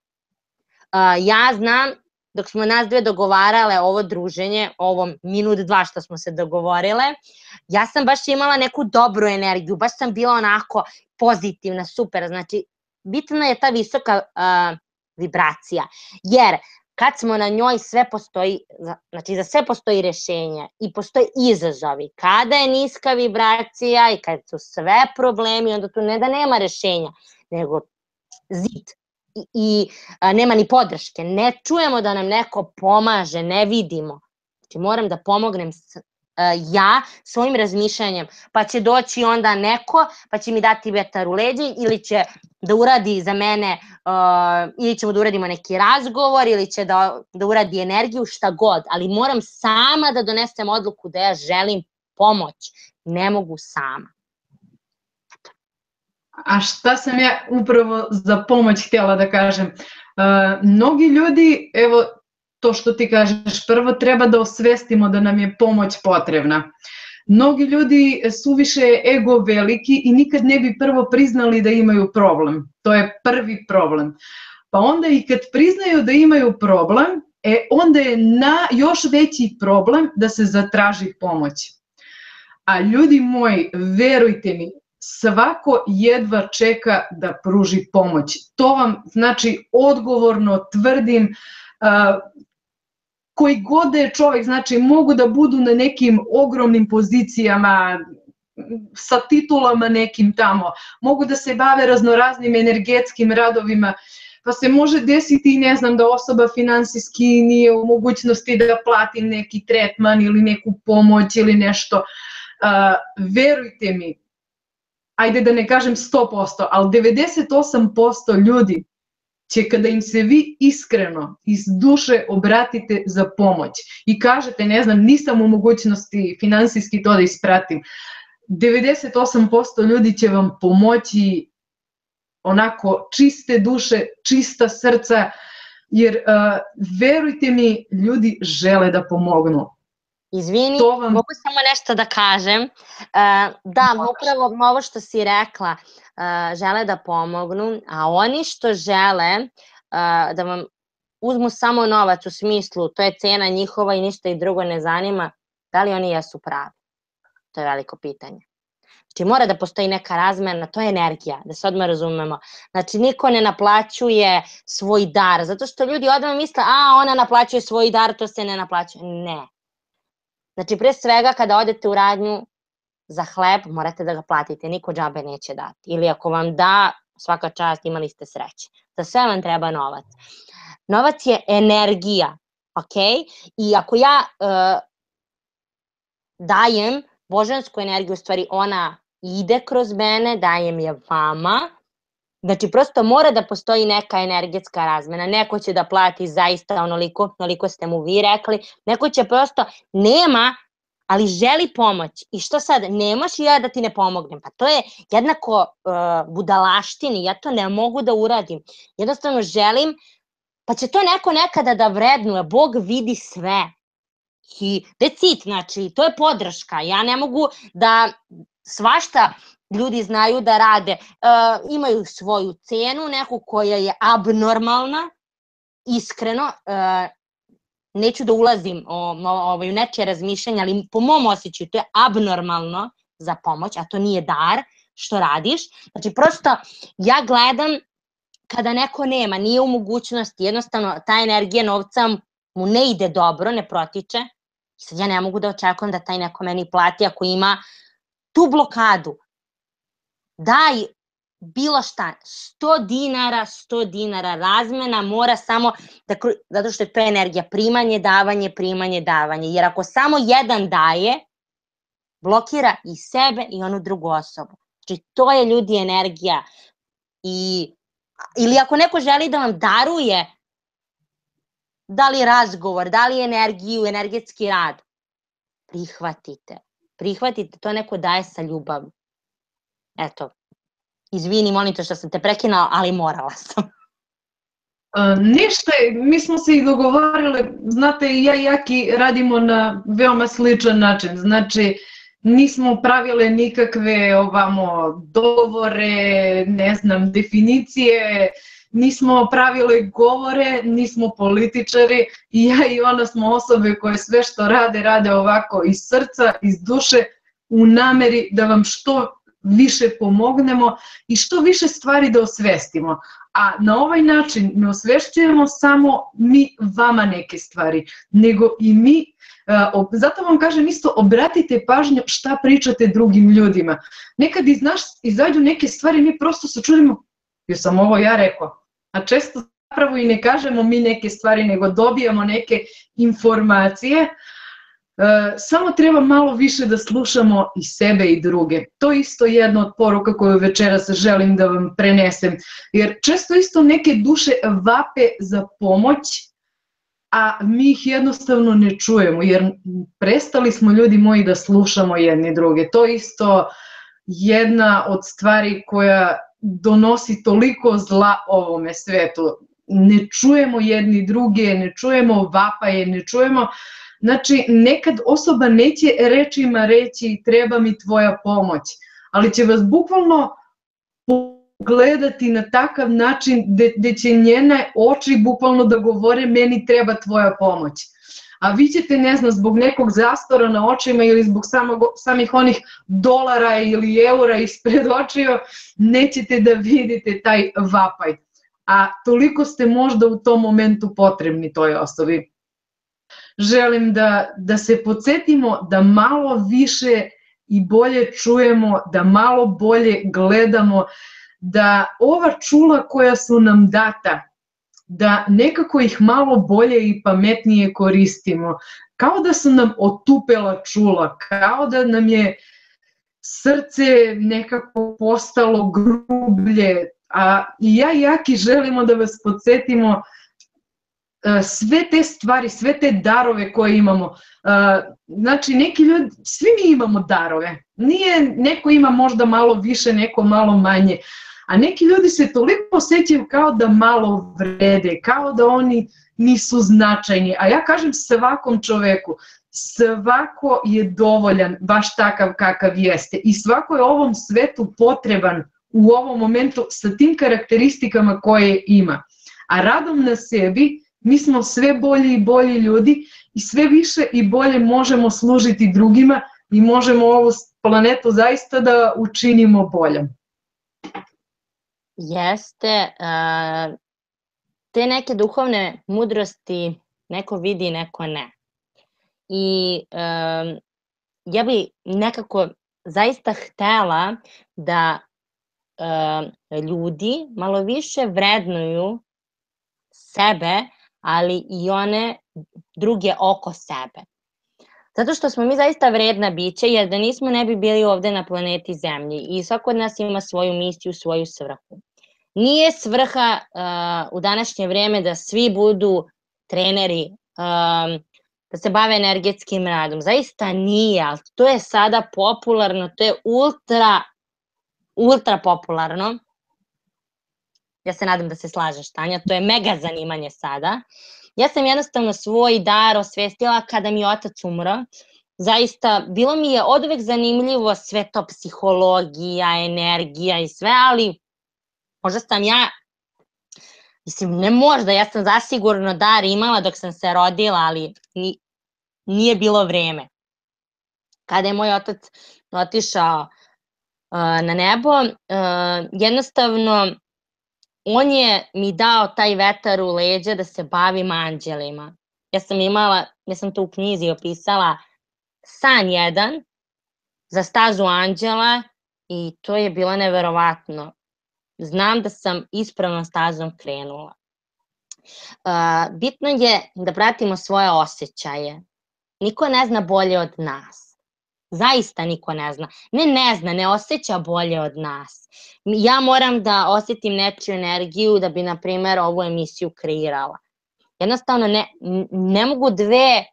Ja znam, dok smo nas dve dogovarale ovo druženje, ovo minut 2 što smo se dogovorile, ja sam baš imala neku dobru energiju, baš sam bila onako pozitivna, super, znači bitna je ta visoka vibracija, jer kad smo na njoj sve postoji, znači za sve postoji rešenje i postoji izazovi, kada je niska vibracija i kad su sve problemi, onda tu ne da nema rešenja, nego zid. I nema ni podrške, ne čujemo da nam neko pomaže, ne vidimo. Znači moram da pomognem ja svojim razmišljanjem, pa će doći onda neko, pa će mi dati vetar u leđe ili će da uradi za mene, ili ćemo da uradimo neki razgovor, ili će da uradi energiju, šta god, ali moram sama da donesem odluku da ja želim pomoć, ne mogu sama. A šta sam ja upravo za pomoć htjela da kažem? Mnogi ljudi, evo to što ti kažeš, prvo treba da osvestimo da nam je pomoć potrebna. Mnogi ljudi su više ego veliki i nikad ne bi prvo priznali da imaju problem. To je prvi problem. Pa onda i kad priznaju da imaju problem, onda je još veći problem da se zatraži pomoć. A ljudi moji, verujte mi, svako jedva čeka da pruži pomoć. To vam znači odgovorno tvrdim, koji god je čovjek, znači mogu da budu na nekim ogromnim pozicijama, sa titulama nekim tamo, mogu da se bave raznoraznim energetskim radovima, pa se može desiti, ne znam, da osoba finansijski nije u mogućnosti da plati neki tretman ili neku pomoć ili nešto. Verujte mi, ajde da ne kažem 100%, ali 98% ljudi će kada im se vi iskreno, iz duše obratite za pomoć i kažete, ne znam, nisam u mogućnosti finansijski to da ispratim, 98% ljudi će vam pomoći onako čiste duše, čista srca, jer verujte mi, ljudi žele da pomognu. Izvini, mogu samo nešto da kažem. Da, upravo ovo što si rekla, žele da pomognu, a oni što žele da vam uzmu samo novac u smislu, to je cena njihova i ništa ih drugo ne zanima, da li oni jesu pravi? To je veliko pitanje. Znači mora da postoji neka razmena, to je energija, da se odmah razumemo. Znači niko ne naplaćuje svoj dar, zato što ljudi odmah misle, ona naplaćuje svoj dar, to se ne naplaćuje. Ne. Znači, pre svega, kada odete u radnju za hleb, morate da ga platite, niko džabe neće dati. Ili ako vam da, svaka čast, imali ste sreće. Za sve vam treba novac. Novac je energija, ok? I ako ja dajem božansku energiju, u stvari ona ide kroz mene, dajem je vama, znači prosto mora da postoji neka energetska razmena, neko će da plati zaista onoliko ste mu vi rekli, neko će prosto, nema ali želi pomoć. I što sad, nemaš i ja da ti ne pomognem. Pa to je jednako budalaštini, ja to ne mogu da uradim. Jednostavno želim, pa će to neko nekada da vrednuje, Bog vidi sve. I that's it, znači, to je podrška. Ja ne mogu da svašta ljudi znaju da rade, imaju svoju cenu, neku koja je abnormalna, iskreno, neću da ulazim u nečije razmišljanje, ali po mom osjećaju to je abnormalno za pomoć, a to nije dar što radiš. Znači, prosto ja gledam kada neko nema, nije u mogućnosti, jednostavno ta energija novca mu ne ide dobro, ne protiče. Sad ja ne mogu da očekujem da taj neko meni plati ako ima tu blokadu. Daj bilo šta, 100 dinara razmena mora samo, zato što je to energija, primanje, davanje, jer ako samo jedan daje, blokira i sebe i onu drugu osobu. Znači to je ljudi energija. Ili ako neko želi da vam daruje, da li razgovor, da li energiju, energetski rad, prihvatite, to neko daje sa ljubavi. Eto. Izvini, molim te što sam te prekinala, ali morala sam. Ništa, mi smo se i dogovorili, znate, ja i Jaki radimo na veoma sličan način, znači nismo pravile nikakve dogovore, ne znam, definicije, nismo pravile govore, nismo političari, i ja i ona smo osobe koje sve što rade ovako iz srca, iz duše, u nameri da vam što više pomognemo i što više stvari da osvestimo. A na ovaj način ne osvešćujemo samo mi vama neke stvari, nego i mi, zato vam kažem isto, obratite pažnju šta pričate drugim ljudima. Nekad iz nas izađu neke stvari, mi prosto se čudimo, jer sam ovo ja rekao, a često zapravo i ne kažemo mi neke stvari, nego dobijamo neke informacije. Samo treba malo više da slušamo i sebe i druge. To je isto jedna od poruka koju večeras želim da vam prenesem. Jer često isto neke duše vape za pomoć, a mi ih jednostavno ne čujemo, jer prestali smo, ljudi moji, da slušamo jedni druge. To je isto jedna od stvari koja donosi toliko zla ovome svetu. Ne čujemo jedni druge, ne čujemo vapaje, ne čujemo. Znači, nekad osoba neće rečima reći treba mi tvoja pomoć, ali će vas bukvalno pogledati na takav način gde će njene oči bukvalno da govore meni treba tvoja pomoć. A vi ćete, ne znam, zbog nekog zastora na očima ili zbog samih onih dolara ili eura ispred očiju, nećete da vidite taj vapaj. A toliko ste možda u tom momentu potrebni toj osobi. Želim da se podsjetimo da malo više i bolje čujemo, da malo bolje gledamo, da ova čula koja su nam data, da nekako ih malo bolje i pametnije koristimo. Kao da su nam otupela čula, kao da nam je srce nekako postalo grublje. A ja i Jaki želimo da vas podsjetimo sve te stvari, sve te darove koje imamo. Znači, neki ljudi, svi mi imamo darove. Nije, neko ima možda malo više, neko malo manje. A neki ljudi se toliko osjećaju kao da malo vrede, kao da oni nisu značajni. A ja kažem svakom čoveku, svako je dovoljan, baš takav kakav jeste. I svako je ovom svetu potreban u ovom momentu sa tim karakteristikama koje ima. A radom na sebi mi smo sve bolji i bolji ljudi i sve više i bolje možemo služiti drugima i možemo ovu planetu zaista da učinimo boljom. Jeste, te neke duhovne mudrosti neko vidi, neko ne. I ja bi nekako zaista htela da ljudi malo više vrednuju sebe, ali i one druge oko sebe. Zato što smo mi zaista vredna bića, jer da nismo ne bi bili ovde na planeti Zemlji i svako od nas ima svoju misiju, svoju svrhu. Nije svrha u današnje vreme da svi budu treneri, da se bave energetskim radom. Zaista nije, ali to je sada popularno, to je ultra popularno. Ja se nadam da se slažeš, Tanja, to je mega zanimanje sada. Ja sam jednostavno svoj dar osvestila kada mi je otac umro. Zaista, bilo mi je oduvek zanimljivo sve to psihologija, energija i sve, ali možda sam ja, mislim, ne možda, ja sam zasigurno dar imala dok sam se rodila, ali nije bilo vreme. Kada je moj otac otišao na nebo, jednostavno on je mi dao taj vetar u leđa da se bavim anđelima. Ja sam to u knjizi opisala, san jedan za stazu anđela i to je bilo neverovatno. Znam da sam ispravnom stazom krenula. Bitno je da pratimo svoje osjećaje. Niko ne zna bolje od nas. Zaista niko ne zna. Ne osjeća bolje od nas. Ja moram da osjetim nečiju energiju da bi, na primjer, ovu emisiju kreirala. Jednostavno ne mogu dve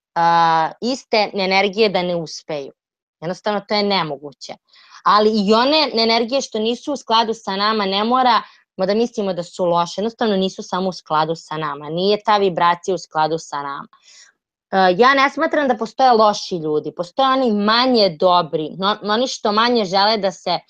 iste energije da ne uspeju. Jednostavno to je nemoguće. Ali i one energije što nisu u skladu sa nama ne moramo da mislimo da su loše. Jednostavno nisu samo u skladu sa nama. Nije ta vibracija u skladu sa nama. Ja ne smatram da postoje loši ljudi. Postoje oni manje dobri. Oni što manje žele da se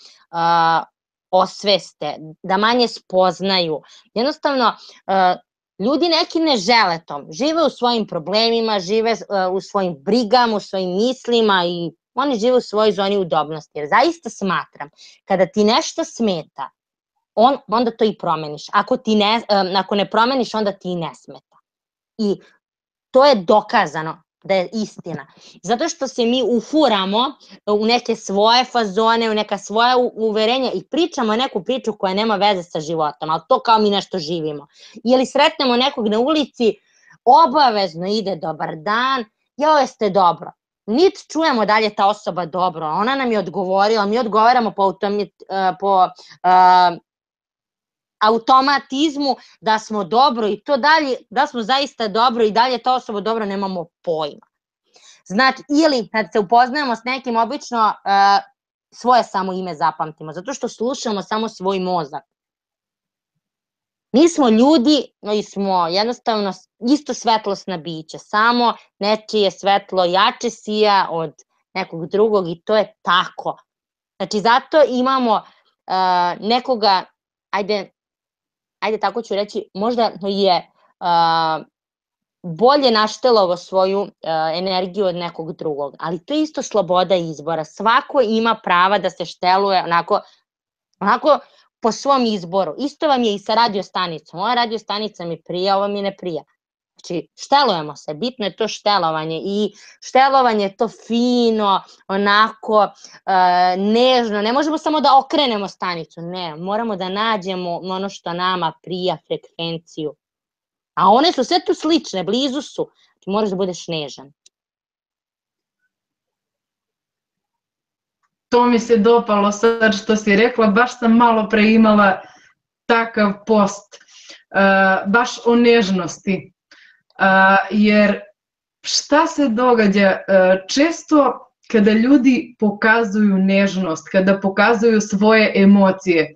osveste, da manje spoznaju. Jednostavno, ljudi neki ne žele to. Žive u svojim problemima, žive u svojim brigama, u svojim mislima i oni žive u svojoj zoni udobnosti. Jer zaista smatram, kada ti nešto smeta, onda to i promeniš. Ako ne promeniš, onda ti ne smeta. I to je dokazano da je istina. Zato što se mi ufuramo u neke svoje fazone, u neka svoja uverenja i pričamo neku priču koja nema veze sa životom, ali to kao mi nešto živimo. Ili sretnemo nekog na ulici, obavezno ide dobar dan, joj ste dobro. Niti čujemo da li je ta osoba dobro, ona nam je odgovorila, mi odgovaramo po automatizmu da smo dobro i to dalje, da smo zaista dobro i dalje ta osoba dobro, nemamo pojma. Znači, ili kad se upoznajemo s nekim, obično svoje samo ime zapamtimo, zato što slušamo samo svoj mozak. Mi smo ljudi i smo jednostavno isto svetlosna bića, samo nečije svetlo jače sija od nekog drugog i to je tako. Znači, zato imamo nekoga, ajde tako ću reći, možda je bolje naštelovo svoju energiju od nekog drugog, ali to je isto sloboda izbora. Svako ima prava da se šteluje onako po svom izboru. Isto vam je i sa radiostanicom. Ova radiostanica mi prija, ova mi ne prija. Znači, štelujemo se, bitno je to štelovanje i štelovanje je to fino, onako nežno. Ne možemo samo da okrenemo stanicu, ne, moramo da nađemo ono što nama prija, frekvenciju. A one su sve tu slične, blizu su, ti moraš da budeš nežan. To mi se dopalo sad što si rekla, baš sam malo pre imala takav post, baš o nežnosti. Jer šta se događa? Često kada ljudi pokazuju nežnost, kada pokazuju svoje emocije,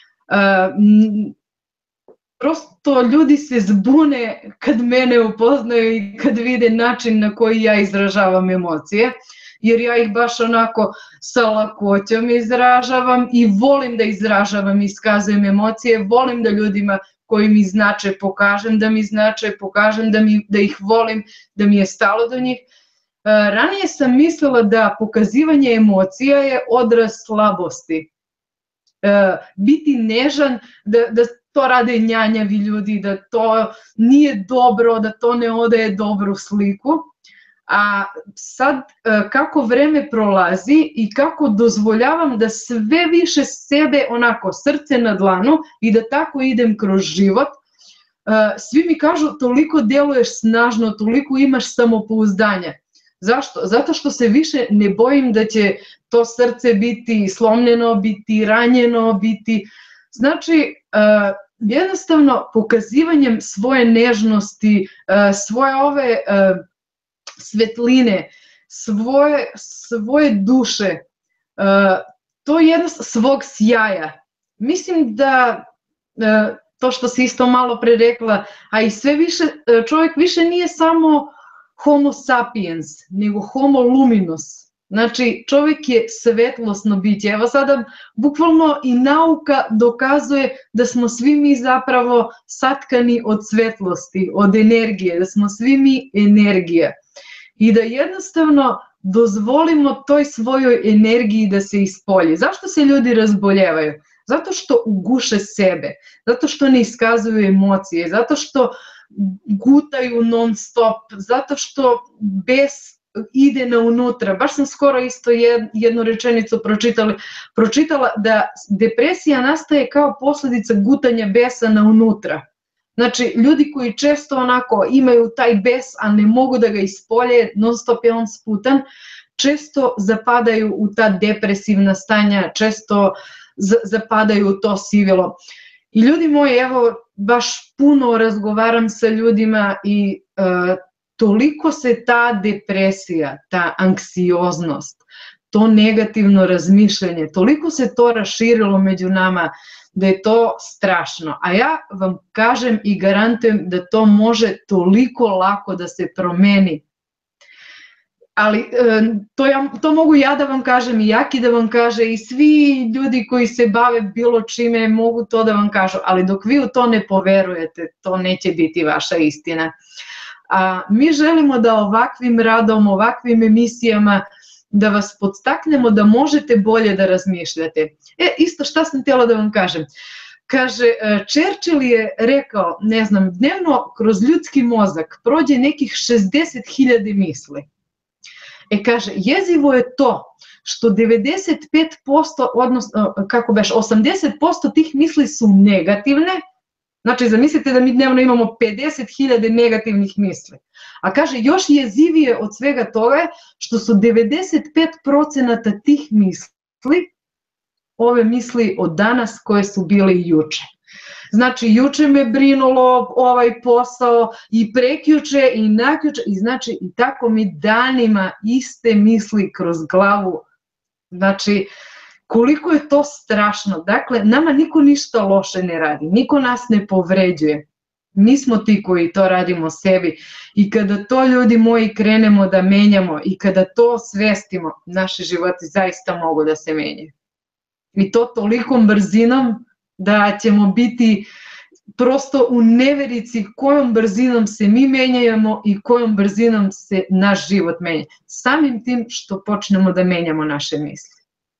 prosto ljudi se zbune kad mene upoznaju i kad vide način na koji ja izražavam emocije, jer ja ih baš onako sa lakoćom izražavam i volim da izražavam i iskazujem emocije, volim da ljudima koji mi znače pokažem da mi znače, pokažem da ih volim, da mi je stalo do njih. Ranije sam mislila da pokazivanje emocija je odraz slabosti. Biti nežan, da to rade njanjavi ljudi, da to nije dobro, da to ne odaje dobru sliku. A sad kako vreme prolazi i kako dozvoljavam da sve više sebe onako srce na dlanu i da tako idem kroz život, svi mi kažu toliko deluješ snažno, toliko imaš samopouzdanja. Zašto? Zato što se više ne bojim da će to srce biti slomljeno, biti ranjeno, biti... Znači, jednostavno pokazivanjem svoje nežnosti, svoje ove svetline, svoje duše, to je svog sjaja. Mislim da to što si isto malo pre rekla, a i sve više, čovjek više nije samo homo sapiens, nego homo luminous. Znači, čovjek je svetlosno biće. Evo sada, bukvalno i nauka dokazuje da smo svi mi zapravo satkani od svetlosti, od energije, da smo svi mi energija. I da jednostavno dozvolimo toj svojoj energiji da se ispolji. Zašto se ljudi razboljevaju? Zato što uguše sebe, zato što ne iskazuju emocije, zato što gutaju non stop, zato što bes ide na unutra. Baš sam skoro isto jednu rečenicu pročitala da depresija nastaje kao posljedica gutanja besa na unutra. Znači, ljudi koji često onako imaju taj bes, a ne mogu da ga ispolje, non stop je on sputan, često zapadaju u ta depresivna stanja, često zapadaju u to sivilo. I ljudi moji, evo, baš puno razgovaram sa ljudima i toliko se ta depresija, ta anksioznost, to negativno razmišljanje, toliko se to raširilo među nama da je to strašno. A ja vam kažem i garantujem da to može toliko lako da se promeni. Ali to mogu ja da vam kažem i Jaki da vam kaže i svi ljudi koji se bave bilo čime mogu to da vam kažu, ali dok vi u to ne poverujete, to neće biti vaša istina. A mi želimo da ovakvim radom, ovakvim emisijama da vas podstaknemo da možete bolje da razmišljate. Isto šta sam htjela da vam kažem. Kaže, Churchill je rekao, ne znam, dnevno kroz ljudski mozak prođe nekih 60.000 misli. Kaže, jezivo je to što 95%, odnosno, kako beš, 80% tih misli su negativne. Znači, zamislite da mi dnevno imamo 50.000 negativnih misli. A kaže, još jezivije od svega toga što su 95% tih misli, ove misli od danas koje su bili juče. Znači, juče me brinulo ovaj posao i prekjuče i nakjuče i znači i tako mi danima iste misli kroz glavu. Znači, koliko je to strašno. Dakle, nama niko ništa loše ne radi, niko nas ne povređuje. Mi smo ti koji to radimo sebi i kada to, ljudi moji, krenemo da menjamo i kada to svestimo, naši životi zaista mogu da se menjaju. I to tolikom brzinom da ćemo biti prosto u neverici kojom brzinom se mi menjamo i kojom brzinom se naš život menja. Samim tim što počnemo da menjamo naše misli.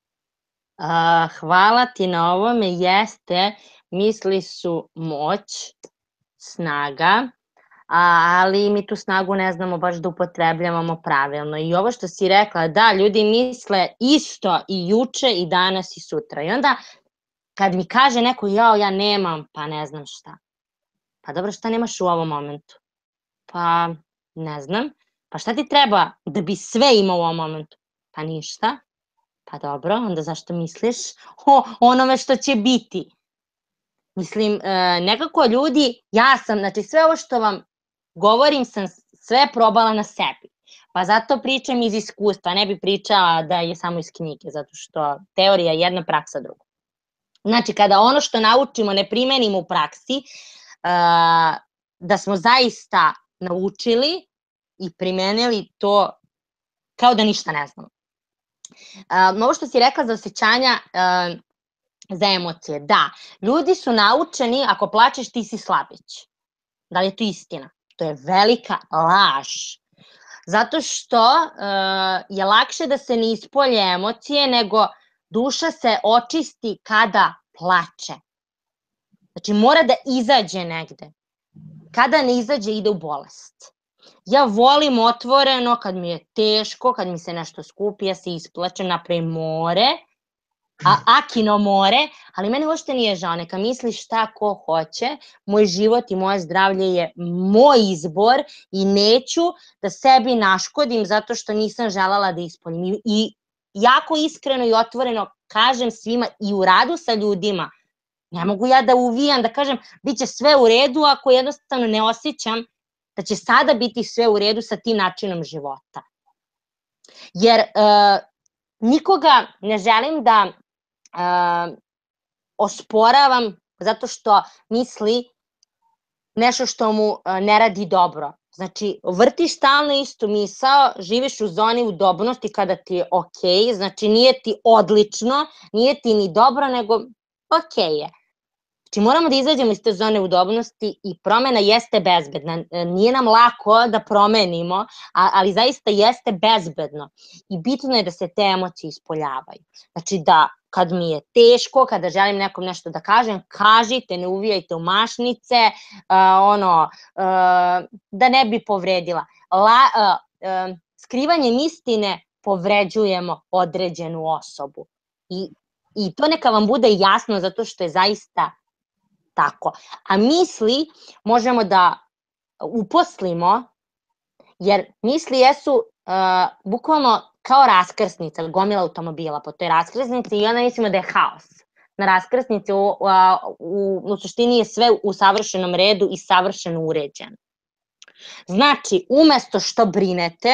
Hvala ti na ovome, jeste, misli su moć, snaga, ali mi tu snagu ne znamo baš da upotrebljavamo pravilno. I ovo što si rekla, da, ljudi misle isto i juče i danas i sutra. I onda kad mi kaže neko, ja nemam, pa ne znam šta. Pa dobro, šta nemaš u ovom momentu? Pa ne znam. Pa šta ti treba da bi sve imao u ovom momentu? Pa ništa. Pa dobro, onda zašto misliš o onome što će biti? Mislim, nekako ljudi, znači sve ovo što vam govorim sam sve probala na sebi. Pa zato pričam iz iskustva, ne bi pričala da je samo iz knjige, zato što teorija je jedna, praksa druga. Znači, kada ono što naučimo ne primenimo u praksi, da smo zaista naučili i primenili to kao da ništa ne znamo. Ovo što si rekla za osjećanja, za emocije, da, ljudi su naučeni, ako plačeš ti si slabić. Da li je to istina? To je velika laž. Zato što je lakše da se ne ispolje emocije, nego duša se očisti kada plače. Znači mora da izađe negde. Kada ne izađe, ide u bolest. Ja volim otvoreno, kad mi je teško, kad mi se nešto skupi, ja se isplačem, napravim more, Akino more, ali meni uopšte nije žao, neka misli šta ko hoće, moj život i moje zdravlje je moj izbor i neću da sebi naškodim zato što nisam želela da ispoljim. I jako iskreno i otvoreno kažem svima i u radu sa ljudima, ne mogu ja da uvijam, da kažem bit će sve u redu ako jednostavno ne osjećam da će sada biti sve u redu sa tim načinom života. Jer nikoga ne želim da osporavam zato što misli nešto što mu ne radi dobro. Znači, vrtiš stalno istu misao, živiš u zoni udobnosti kada ti je okej, znači nije ti odlično, nije ti ni dobro, nego okej je. Znači, moramo da izađemo iz te zone udobnosti i promena jeste bezbedna. Nije nam lako da promenimo, ali zaista jeste bezbedno. I bitno je da se te emocije ispoljavaju. Znači, da kad mi je teško, kada želim nekom nešto da kažem, kažite, ne uvijajte u mašnice, da ne bi povredila. Skrivanjem istine povređujemo određenu osobu. I to neka vam bude jasno zato što je zaista tako. A misli možemo da uposlimo, jer misli jesu bukvalno kao raskrsnica, gomila automobila po toj raskrsnici i onda mislimo da je haos. Na raskrsnici u suštini je sve u savršenom redu i savršeno uređeno. Znači, umesto što brinete,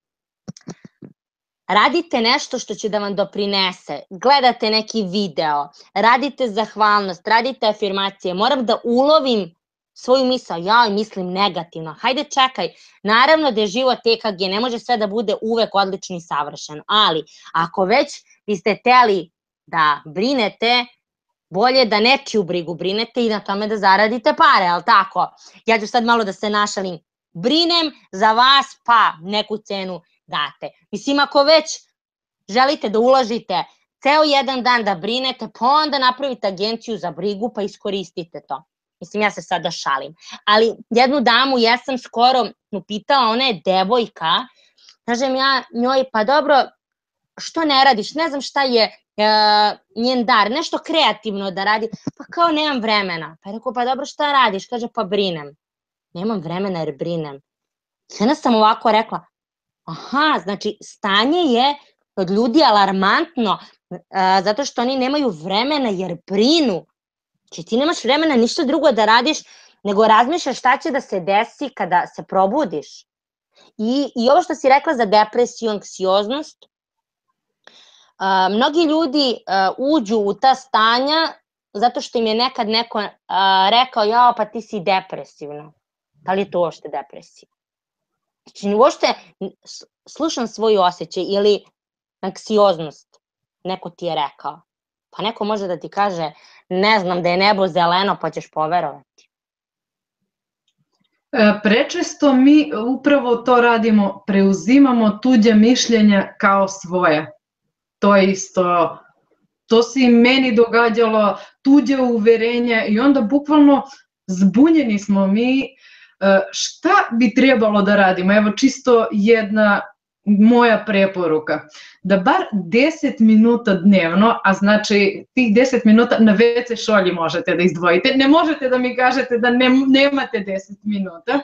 radite nešto što će da vam doprinese, gledate neki video, radite zahvalnost, radite afirmacije, moram da ulovim svoju misao, ja mislim negativno, hajde čekaj, naravno da je život EKG, ne može sve da bude uvek odlično i savršeno, ali ako već biste hteli da brinete, bolje da nečiju brigu brinete i na tome da zaradite pare, ali tako? Ja ću sad malo da se našalim, brinem za vas pa neku cenu date. Mislim, ako već želite da uložite ceo jedan dan da brinete, pa onda napravite agenciju za brigu pa iskoristite to. Mislim, ja se sada šalim. Ali jednu damu jesam skoro upitala, ona je devojka, kažem ja njoj, pa dobro, što ne radiš, ne znam šta je njen dar, nešto kreativno da radi, pa kao nemam vremena. Pa je rekao, pa dobro, šta radiš? Kaže, pa brinem. Nemam vremena jer brinem. I onda sam ovako rekla, aha, znači stanje je kod ljudi alarmantno, zato što oni nemaju vremena jer brinu. Znači ti nemaš vremena ništa drugo da radiš, nego razmišljaš šta će da se desi kada se probudiš. I ovo što si rekla za depresiju, anksioznost, mnogi ljudi uđu u ta stanja zato što im je nekad neko rekao, jao, pa ti si depresivna. Da li je to uopšte depresija? Znači, uopšte slušam svoj osjećaj ili anksioznost, neko ti je rekao. Pa neko može da ti kaže, ne znam, da je nebo zeleno, pa ćeš poverovati. Prečesto mi upravo to radimo, preuzimamo tuđe mišljenja kao svoje. To je isto, to se i meni događalo, tuđe uverenja i onda bukvalno zbunjeni smo mi. Šta bi trebalo da radimo? Evo čisto jedna moja preporuka, da bar 10 minuta dnevno, a znači tih 10 minuta na WC šolji možete da izdvojite, ne možete da mi kažete da nemate 10 minuta,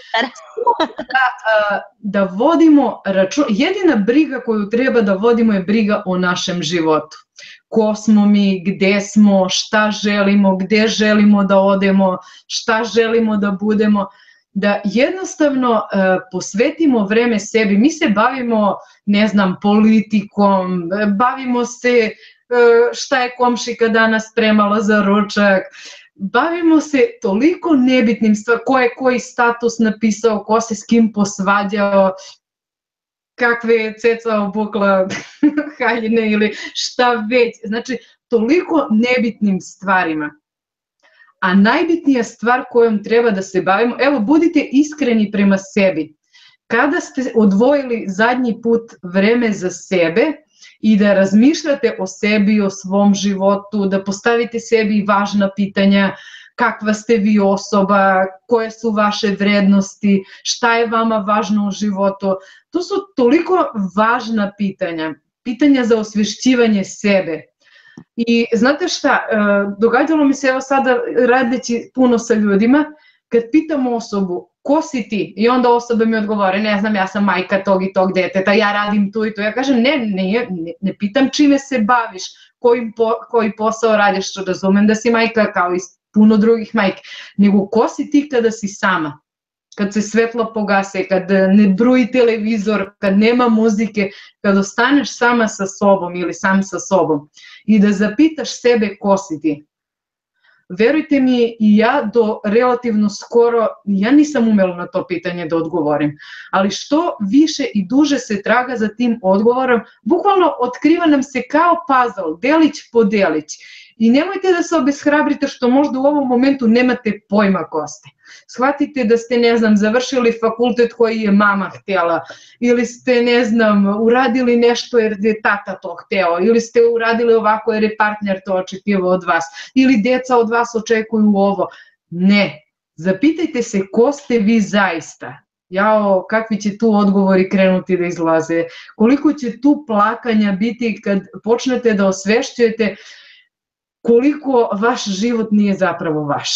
da vodimo račun. Jedina briga koju treba da vodimo je briga o našem životu. Ko smo mi, gde smo, šta želimo, gde želimo da odemo, šta želimo da budemo, da jednostavno posvetimo vreme sebi. Mi se bavimo, ne znam, politikom, bavimo se šta je komšika danas spremala za ručak, bavimo se toliko nebitnim stvarima, ko je koji status napisao, ko se s kim posvađao, kakve je ceca obukla haljine ili šta već. Znači, toliko nebitnim stvarima. A najbitnija stvar kojom treba da se bavimo, evo, budite iskreni prema sebi. Kada ste odvojili zadnji put vreme za sebe i da razmišljate o sebi, o svom životu, da postavite sebi važna pitanja, kakva ste vi osoba, koje su vaše vrednosti, šta je vama važno u životu. To su toliko važna pitanja, pitanja za osvešćivanje sebe. I znate šta, događalo mi se evo sada radeći puno sa ljudima, kad pitam osobu, ko si ti? I onda osoba mi odgovore, ne znam, ja sam majka tog i tog deteta, ja radim tu i tu. Ja kažem, ne pitam čime se baviš, koji posao radiš, što razumem da si majka kao i puno drugih majke, nego ko si ti kada si sama? kad se svetla pogase, kad ne bruji televizor, kad nema muzike, kad ostaneš sama sa sobom ili sam sa sobom i da zapitaš sebe ko si ti. Verujte mi, i ja do relativno skoro, ja nisam umela na to pitanje da odgovorim, ali što više i duže se traga za tim odgovorom, bukvalno otkriva nam se kao puzzle, delić po delić. I nemojte da se obeshrabrite što možda u ovom momentu nemate pojma ko ste. Shvatite da ste, ne znam, završili fakultet koji je mama htjela, ili ste, ne znam, uradili nešto jer je tata to hteo, ili ste uradili ovako jer je partner to očekivao od vas, ili deca od vas očekuju ovo. Ne, zapitajte se ko ste vi zaista. Jao, kakvi će tu odgovori krenuti da izlaze, koliko će tu plakanja biti kad počnete da osvešćujete koliko vaš život nije zapravo vaš.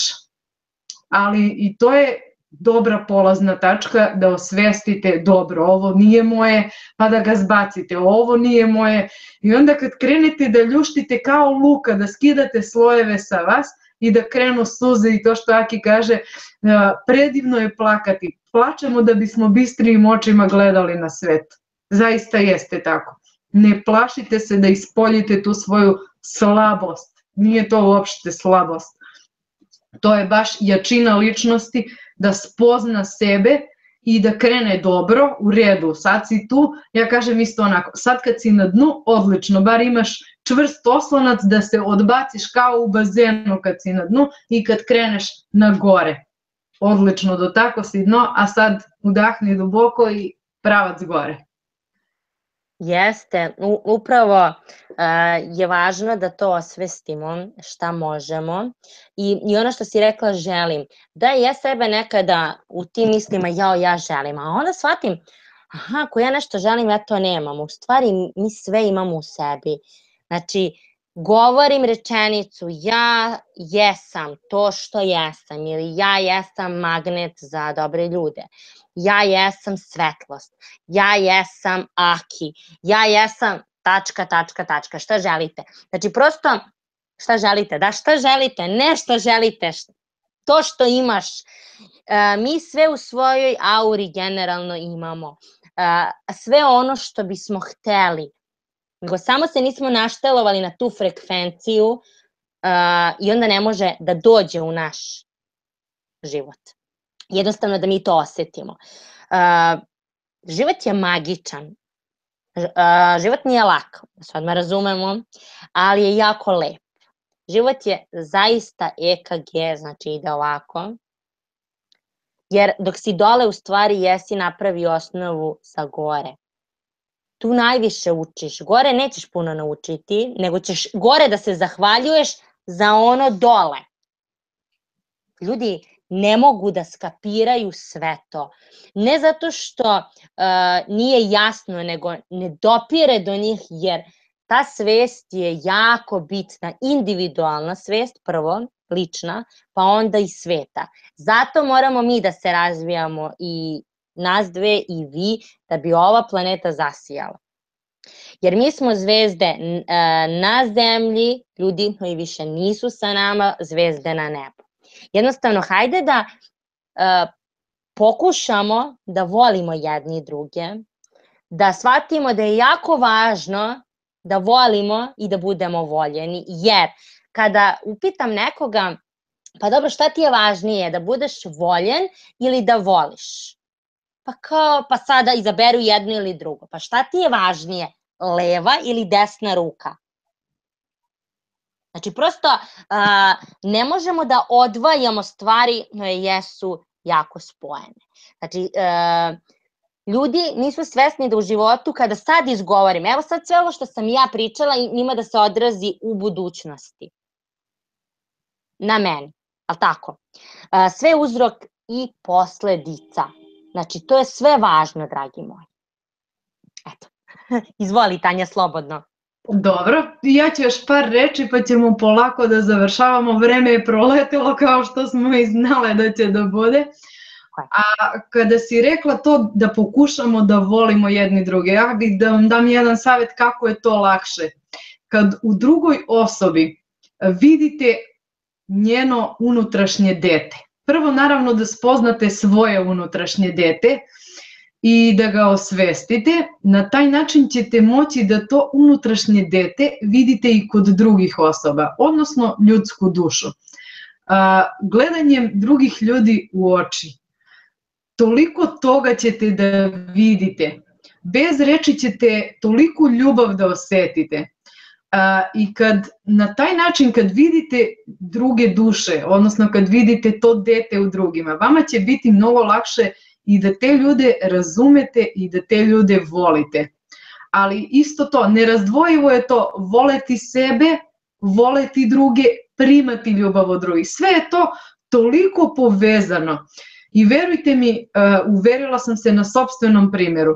Ali i to je dobra polazna tačka da osvestite dobro, ovo nije moje, pa da ga zbacite, ovo nije moje. I onda kad krenete da ljuštite kao luka, da skidate slojeve sa vas i da krenu suze i to što Aki kaže, predivno je plakati. Plačemo da bismo bistrijim očima gledali na svet. Zaista jeste tako. Ne plašite se da ispoljite tu svoju slabost. Nije to uopšte slabost. To je baš jačina ličnosti da spozna sebe i da krene dobro, u redu, sad si tu, ja kažem isto onako, sad kad si na dnu, odlično, bar imaš čvrst oslonac da se odbaciš kao u bazenu kad si na dnu i kad kreneš na gore. Odlično, do tako si dno, a sad udahni duboko i pravac gore. Jeste, upravo je važno da to osvestimo šta možemo i ono što si rekla želim, da ja sebe nekada u tim mislima ja želim, a onda shvatim, aha, ako ja nešto želim, ja to nemam, u stvari mi sve imamo u sebi, znači govorim rečenicu ja jesam to što jesam ili ja jesam magnet za dobre ljude, ja jesam svetlost, ja jesam Aki, ja jesam tačka, šta želite. Znači prosto šta želite, da šta želite, ne šta želite, to što imaš. Mi sve u svojoj auri generalno imamo, sve ono što bismo hteli, nego samo se nismo naštelovali na tu frekvenciju i onda ne može da dođe u naš život. Jednostavno da mi to osetimo. Život je magičan. Život nije lak, sad me razumemo, ali je jako lep. Život je zaista EKG, znači ide ovako, jer dok si dole u stvari jesi napravi osnovu za gore. Tu najviše učiš, gore nećeš puno naučiti, nego ćeš gore da se zahvaljuješ za ono dole. Ljudi ne mogu da skapiraju sve to. Ne zato što nije jasno, nego ne dopire do njih, jer ta svest je jako bitna, individualna svest prvo, lična, pa onda i sveta. Zato moramo mi da se razvijamo i nas dve i vi, da bi ova planeta zasijala. Jer mi smo zvezde na zemlji, ljudi koji više nisu sa nama, zvezde na nebu. Jednostavno, hajde da pokušamo da volimo jedni druge, da shvatimo da je jako važno da volimo i da budemo voljeni, jer kada upitam nekoga, pa dobro, šta ti je važnije, da budeš voljen ili da voliš? Pa sada izaberu jedno ili drugo. Pa šta ti je važnije, leva ili desna ruka? Znači, prosto ne možemo da odvajamo stvari koje jesu jako spojene. Znači, ljudi nisu svesni da u životu, kada sad izgovorim, evo sad sve ovo što sam ja pričala, ima da se odrazi u budućnosti. Na meni, ali tako? Sve uzrok i posledica. Znači, to je sve važno, dragi moji. Eto, izvoli Tanja, slobodno. Dobro, ja ću još par reči pa ćemo polako da završavamo, vreme je proletelo kao što smo i znale da će da bude. A kada si rekla to da pokušamo da volimo jedni druge, ja bih da vam dam jedan savjet kako je to lakše. Kad u drugoj osobi vidite njeno unutrašnje dete, prvo naravno da spoznate svoje unutrašnje dete i da ga osvestite. Na taj način ćete moći da to unutrašnje dete vidite i kod drugih osoba, odnosno ljudsku dušu. Gledanjem drugih ljudi u oči, toliko toga ćete da vidite. Bez reči ćete toliku ljubav da osetite. I na taj način kad vidite druge duše, odnosno kad vidite to dete u drugima, vama će biti mnogo lakše i da te ljude razumete i da te ljude volite. Ali isto to, nerazdvojivo je to voleti sebe, voleti druge, primati ljubav od drugih. Sve je to toliko povezano. I verujte mi, uverila sam se na sopstvenom primjeru.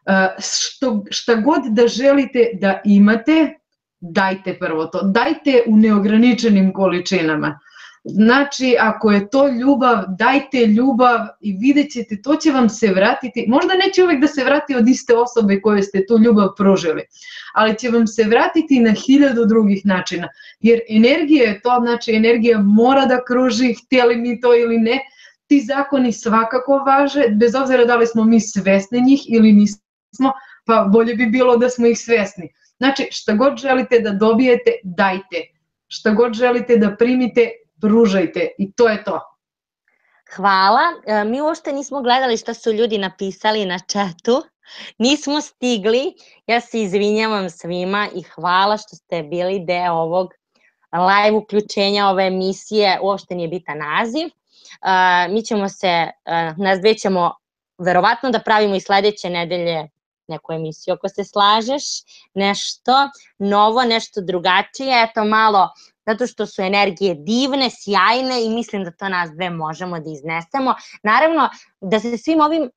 Šta god da želite da imate, dajte prvo to. Dajte u neograničenim količinama. Znači, ako je to ljubav, dajte ljubav i vidjet ćete, to će vam se vratiti. Možda neće uvek da se vrati od iste osobe koje ste tu ljubav pružili, ali će vam se vratiti na 1000 drugih načina. Jer energija je to, znači energija mora da kruži, htjeli mi to ili ne. Ti zakoni svakako važe, bez obzira da li smo mi svesni njih ili nismo, pa bolje bi bilo da smo ih svesni. Znači, šta god želite da dobijete, dajte. Šta god želite da primite, pružajte i to je to. Hvala. Mi uopšte nismo gledali šta su ljudi napisali na chatu. Nismo stigli. Ja se izvinjavam svima i hvala što ste bili deo ovog live uključenja ove emisije. Uopšte nije bitan naziv. Mi ćemo se, nas dve ćemo verovatno da pravimo i sledeće nedelje neku emisiju, ako se slažeš, nešto novo, nešto drugačije, eto malo, zato što su energije divne, sjajne i mislim da to nas dve možemo da iznesemo. Naravno, da se svim ovim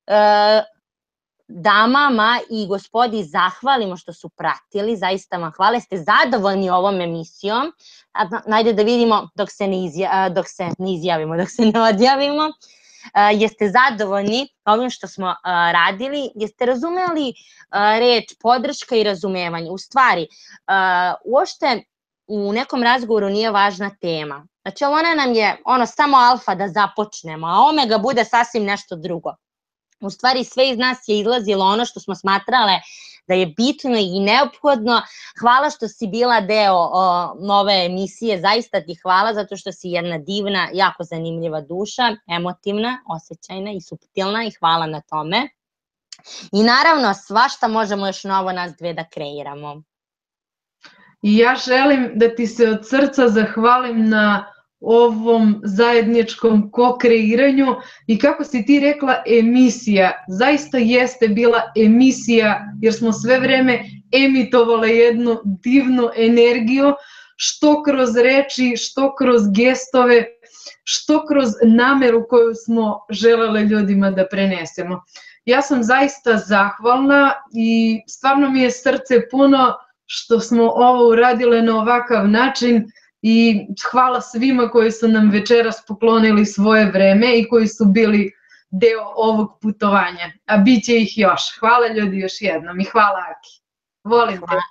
damama i gospodi zahvalimo što su pratili, zaista vam hvala, ste zadovoljni ovom emisijom. Najde da vidimo dok se ne odjavimo. Jeste zadovoljni ovim što smo radili, jeste razumeli reč podrška i razumevanje. U stvari, uopšte u nekom razgovoru nije važna tema. Znači, ona nam je samo alfa da započnemo, a omega bude sasvim nešto drugo. U stvari, sve iz nas je izlazilo ono što smo smatrale da je bitno i neophodno. Hvala što si bila deo nove emisije, zaista ti hvala zato što si jedna divna, jako zanimljiva duša, emotivna, osjećajna i suptilna i hvala na tome. I naravno, svašta možemo još novo nas dve da kreiramo. I ja želim da ti se od srca zahvalim na ovom zajedničkom ko-kreiranju i kako si ti rekla emisija, zaista jeste bila emisija jer smo sve vreme emitovale jednu divnu energiju, što kroz reči, što kroz gestove, što kroz nameru koju smo želele ljudima da prenesemo. Ja sam zaista zahvalna i stvarno mi je srce puno što smo ovo uradile na ovakav način. I hvala svima koji su nam večeras poklonili svoje vreme i koji su bili deo ovog putovanja, a bit će ih još. Hvala ljudi još jednom i hvala Aki. Volim te.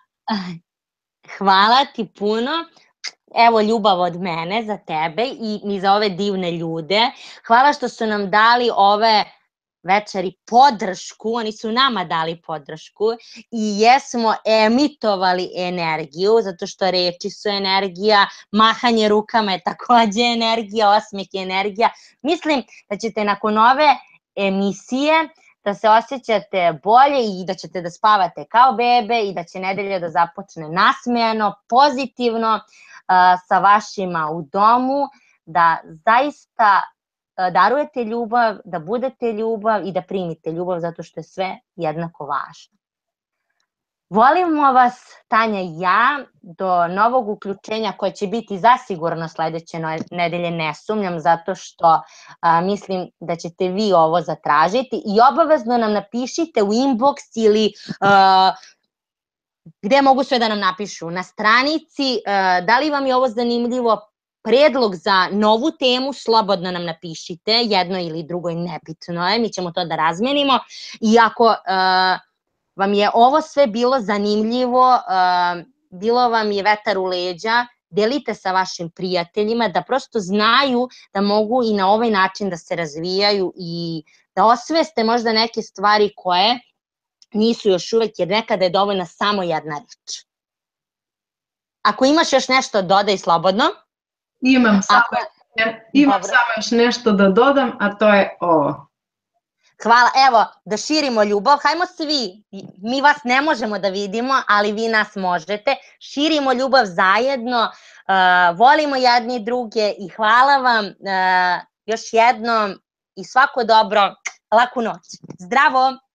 Hvala ti puno. Evo ljubav od mene za tebe i za ove divne ljude. Hvala što su nam dali ove večeri podršku, oni su nama dali podršku i jesmo emitovali energiju, zato što reči su energija, mahanje rukama je takođe energija, osmeh je energija. Mislim da ćete nakon ove emisije da se osjećate bolje i da ćete da spavate kao bebe i da će nedelja da započne nasmejano, pozitivno, sa vašima u domu, da zaista darujete ljubav, da budete ljubav i da primite ljubav zato što je sve jednako važno. Volimo vas, Tanja i ja, do novog uključenja koje će biti zasigurno sledeće nedelje, ne sumnjam, zato što mislim da ćete vi ovo zatražiti i obavezno nam napišite u inbox ili gde mogu sve da nam napišu, na stranici, da li vam je ovo zanimljivo, predlog za novu temu, slobodno nam napišite, jedno ili drugo, nebitno je, mi ćemo to da razmenimo i ako vam je ovo sve bilo zanimljivo, bilo vam je vetar u leđa, delite sa vašim prijateljima, da prosto znaju da mogu i na ovaj način da se razvijaju i da osveste možda neke stvari koje nisu još uvek, jer nekada je dovoljna samo jedna reč. Ako imaš još nešto, dodaj slobodno. Imam samo još nešto da dodam, a to je ovo. Hvala, evo, da širimo ljubav, hajmo svi, mi vas ne možemo da vidimo, ali vi nas možete, širimo ljubav zajedno, volimo jedni druge i hvala vam još jednom i svako dobro, laku noć. Zdravo!